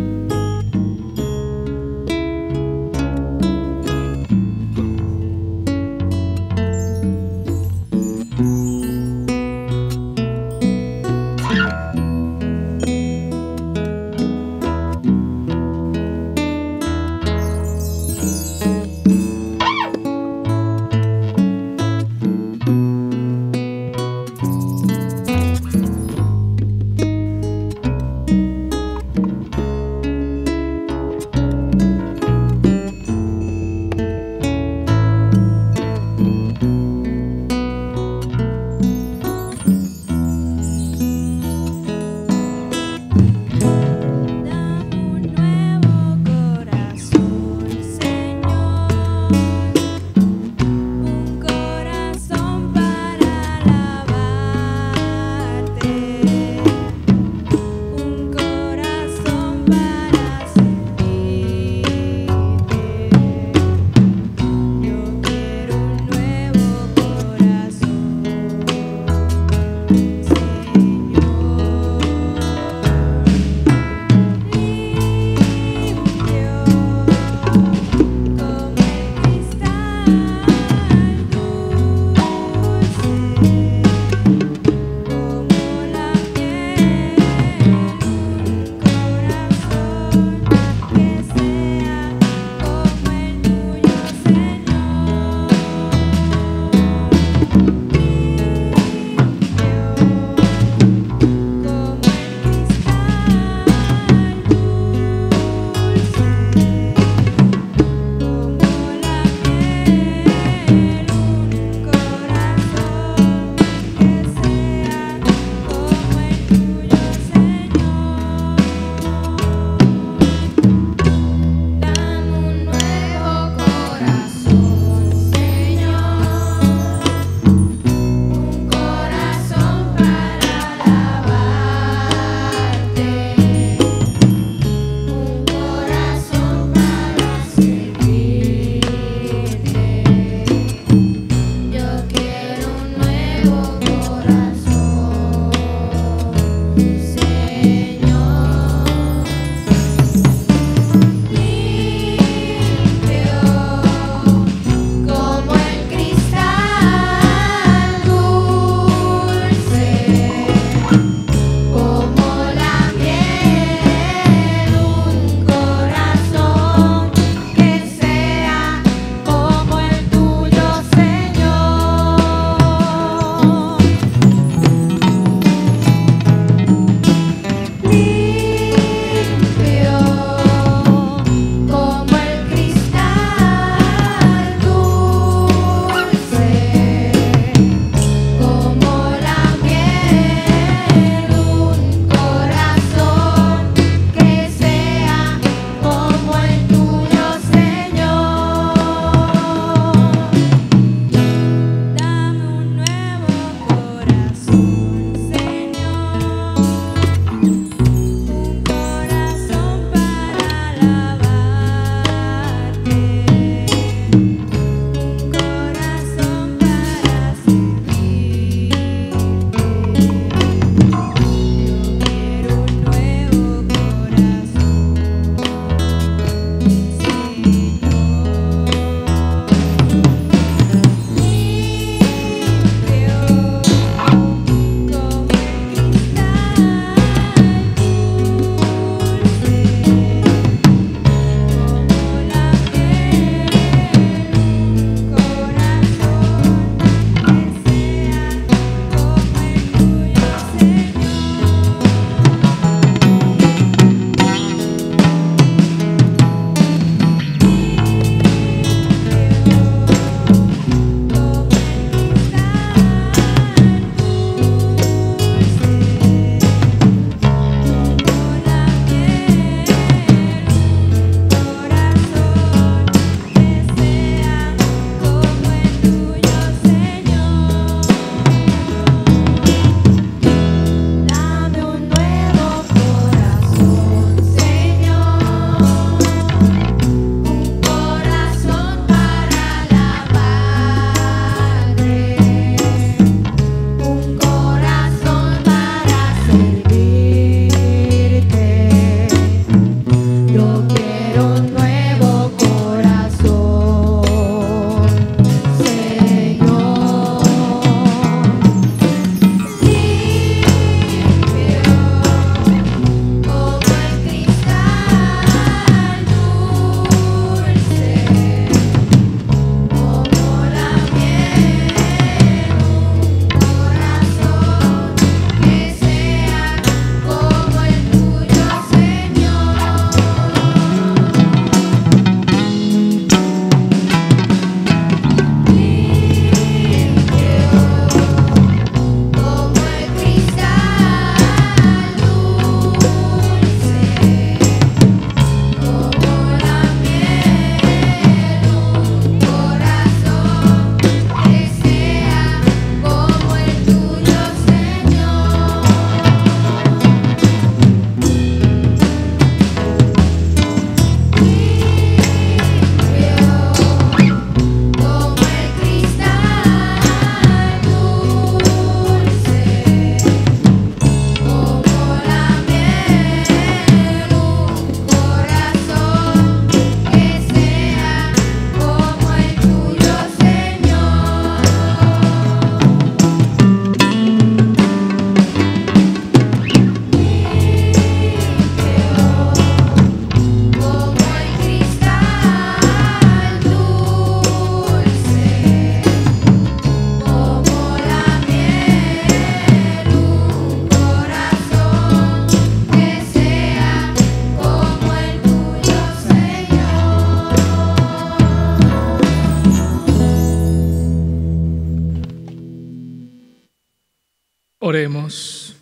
Oremos.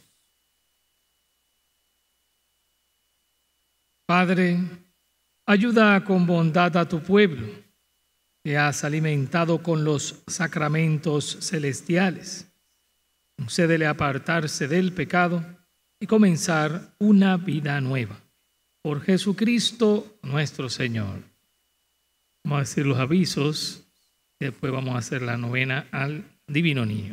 Padre, ayuda con bondad a tu pueblo, que has alimentado con los sacramentos celestiales. Concédele apartarse del pecado y comenzar una vida nueva. Por Jesucristo nuestro Señor. Vamos a decir los avisos y después vamos a hacer la novena al Divino Niño.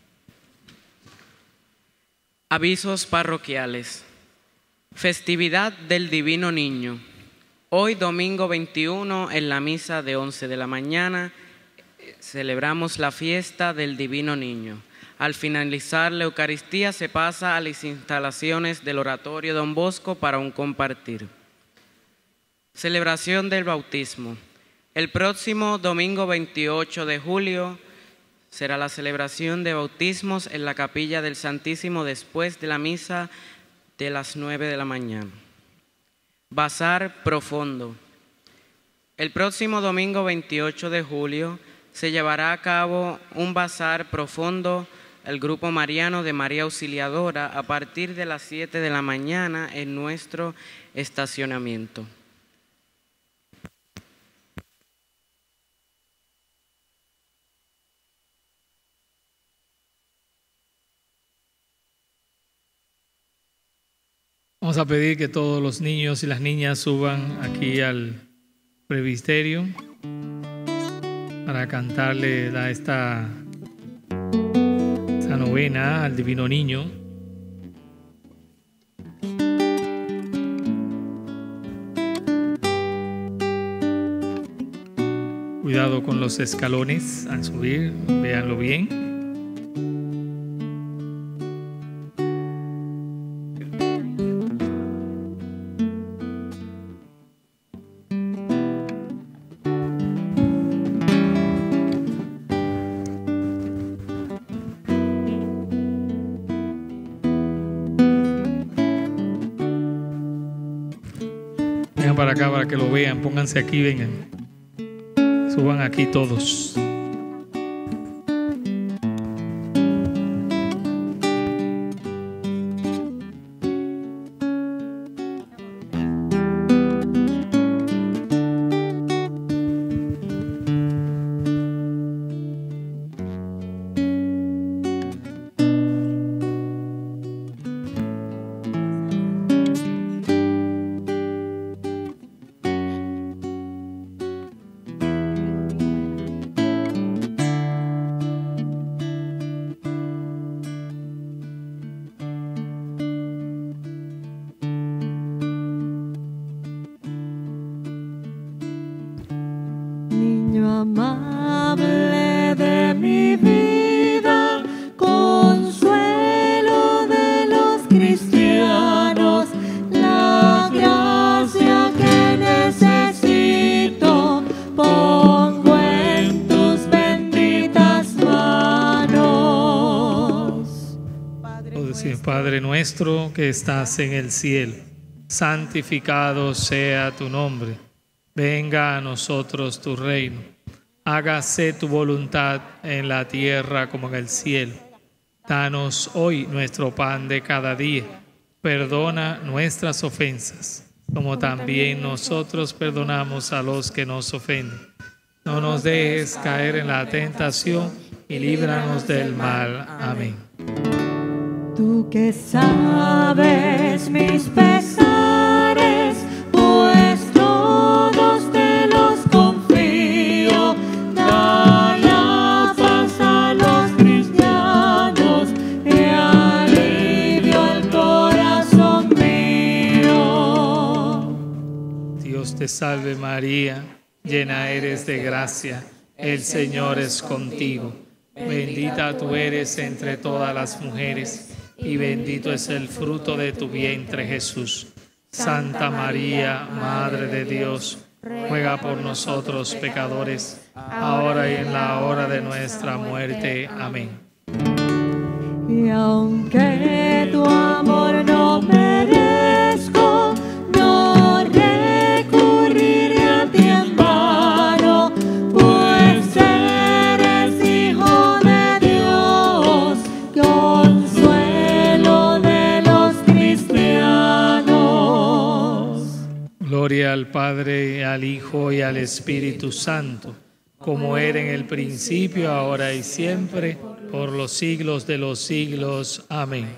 Avisos parroquiales. Festividad del Divino Niño. Hoy, domingo veintiuno, en la misa de once de la mañana, celebramos la fiesta del Divino Niño. Al finalizar la Eucaristía se pasa a las instalaciones del Oratorio Don Bosco para un compartir. Celebración del bautismo. El próximo domingo veintiocho de julio será la celebración de bautismos en la Capilla del Santísimo después de la misa de las nueve de la mañana. Bazar profundo. El próximo domingo veintiocho de julio se llevará a cabo un bazar profundo el Grupo Mariano de María Auxiliadora a partir de las siete de la mañana en nuestro estacionamiento. Vamos a pedir que todos los niños y las niñas suban aquí al presbiterio para cantarle a esta, esta novena al Divino Niño. Cuidado con los escalones al subir, véanlo bien. Para acá para que lo vean, pónganse aquí, vengan, suban aquí todos. Amable de mi vida, consuelo de los cristianos, la gracia que necesito pongo en tus benditas manos. Padre, Padre nuestro que estás en el cielo, santificado sea tu nombre. Venga a nosotros tu reino. Hágase tu voluntad en la tierra como en el cielo. Danos hoy nuestro pan de cada día. Perdona nuestras ofensas, como también nosotros perdonamos a los que nos ofenden. No nos dejes caer en la tentación y líbranos del mal. Amén. Tú que sabes mis pesares, pues todos te los confío. Da la paz a los cristianos y alivio el corazón mío. Dios te salve María, llena eres de gracia, el Señor es contigo. Bendita tú eres entre todas las mujeres y bendito es el fruto de tu vientre Jesús. Santa María, Madre de Dios, ruega por nosotros pecadores, ahora y en la hora de nuestra muerte. Amén. Y aunque tu amor no merezco, no recurriré a ti en vano, pues eres Hijo de Dios, consuelo Padre, al Hijo y al Espíritu Santo, como era en el principio, ahora y siempre, por los siglos de los siglos. Amén.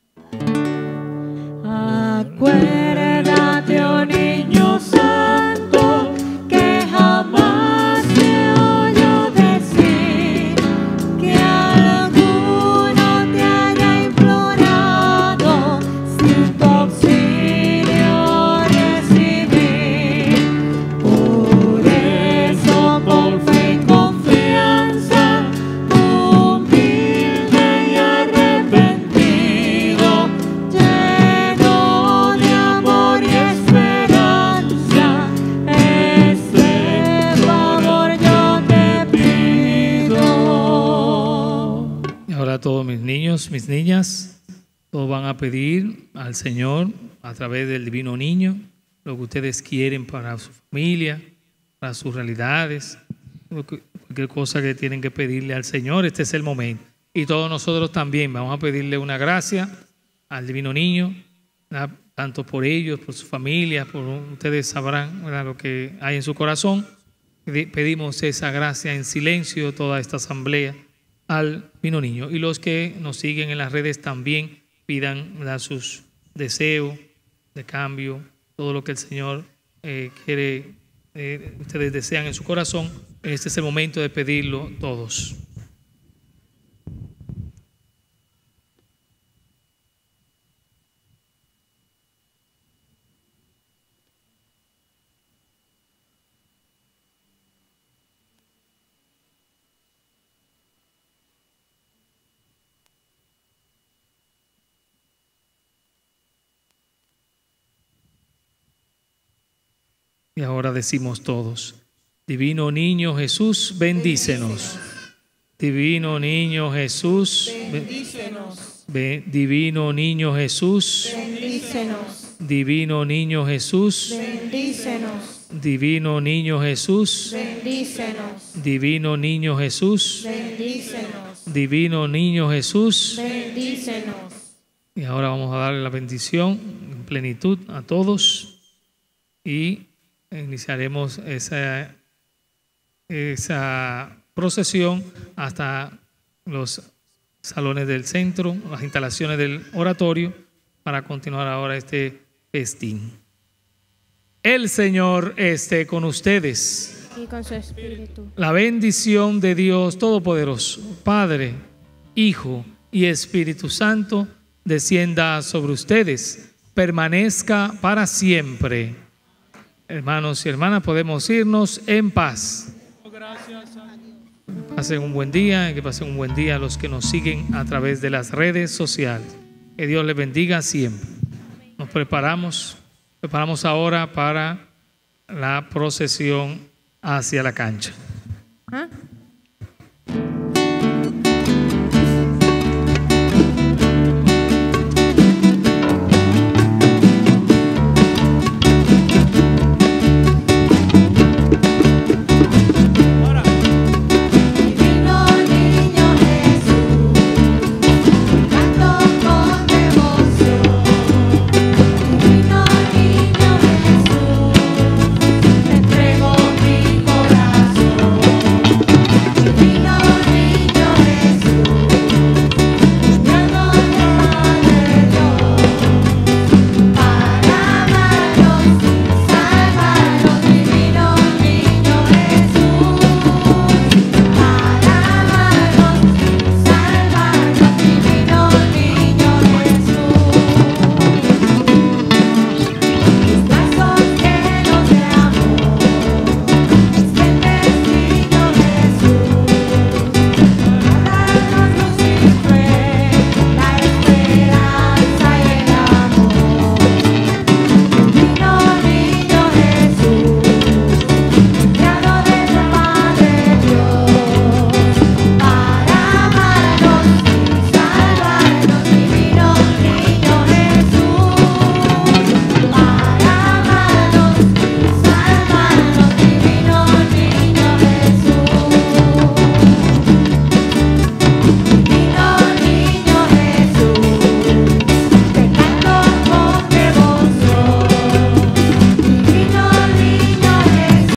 Acuérdate, oh niño santo, que jamás te oyó decir que alguno te haya implorado sin tu auxilio recibir. Por eso, por fe y confianza, humilde y arrepentido, lleno de amor y esperanza, este favor yo te pido. Y ahora todos mis niños, mis niñas, todos van a pedir al Señor a través del Divino Niño lo que ustedes quieren para su familia, para sus realidades, lo que- cualquier cosa que tienen que pedirle al Señor. Este es el momento. Y todos nosotros también vamos a pedirle una gracia al Divino Niño, ¿verdad? Tanto por ellos, por su familia, por ustedes sabrán, ¿verdad?, lo que hay en su corazón. Pedi- Pedimos esa gracia en silencio, toda esta asamblea, al Divino Niño. Y los que nos siguen en las redes también pidan, ¿verdad?, sus deseos de cambio, todo lo que el Señor eh, quiere, eh, ustedes desean en su corazón. Este es el momento de pedirlo todos. Y ahora decimos todos: Divino Niño Jesús, bendícenos. Divino Niño Jesús, bendícenos. Divino Niño Jesús, Bendícenos, Divino Niño Jesús, bendícenos, Divino Niño Jesús, bendícenos, Divino Niño Jesús, bendícenos, Divino Niño Jesús. bendícenos. Y ahora vamos a darle la bendición en plenitud a todos y iniciaremos esa, esa procesión hasta los salones del centro, las instalaciones del oratorio, para continuar ahora este festín. El Señor esté con ustedes. Y con su espíritu. La bendición de Dios Todopoderoso, Padre, Hijo y Espíritu Santo, descienda sobre ustedes, permanezca para siempre. Hermanos y hermanas, podemos irnos en paz. Pasen un buen día y que pasen un buen día a los que nos siguen a través de las redes sociales. Que Dios les bendiga siempre. Nos preparamos, preparamos ahora para la procesión hacia la cancha. ¿Ah?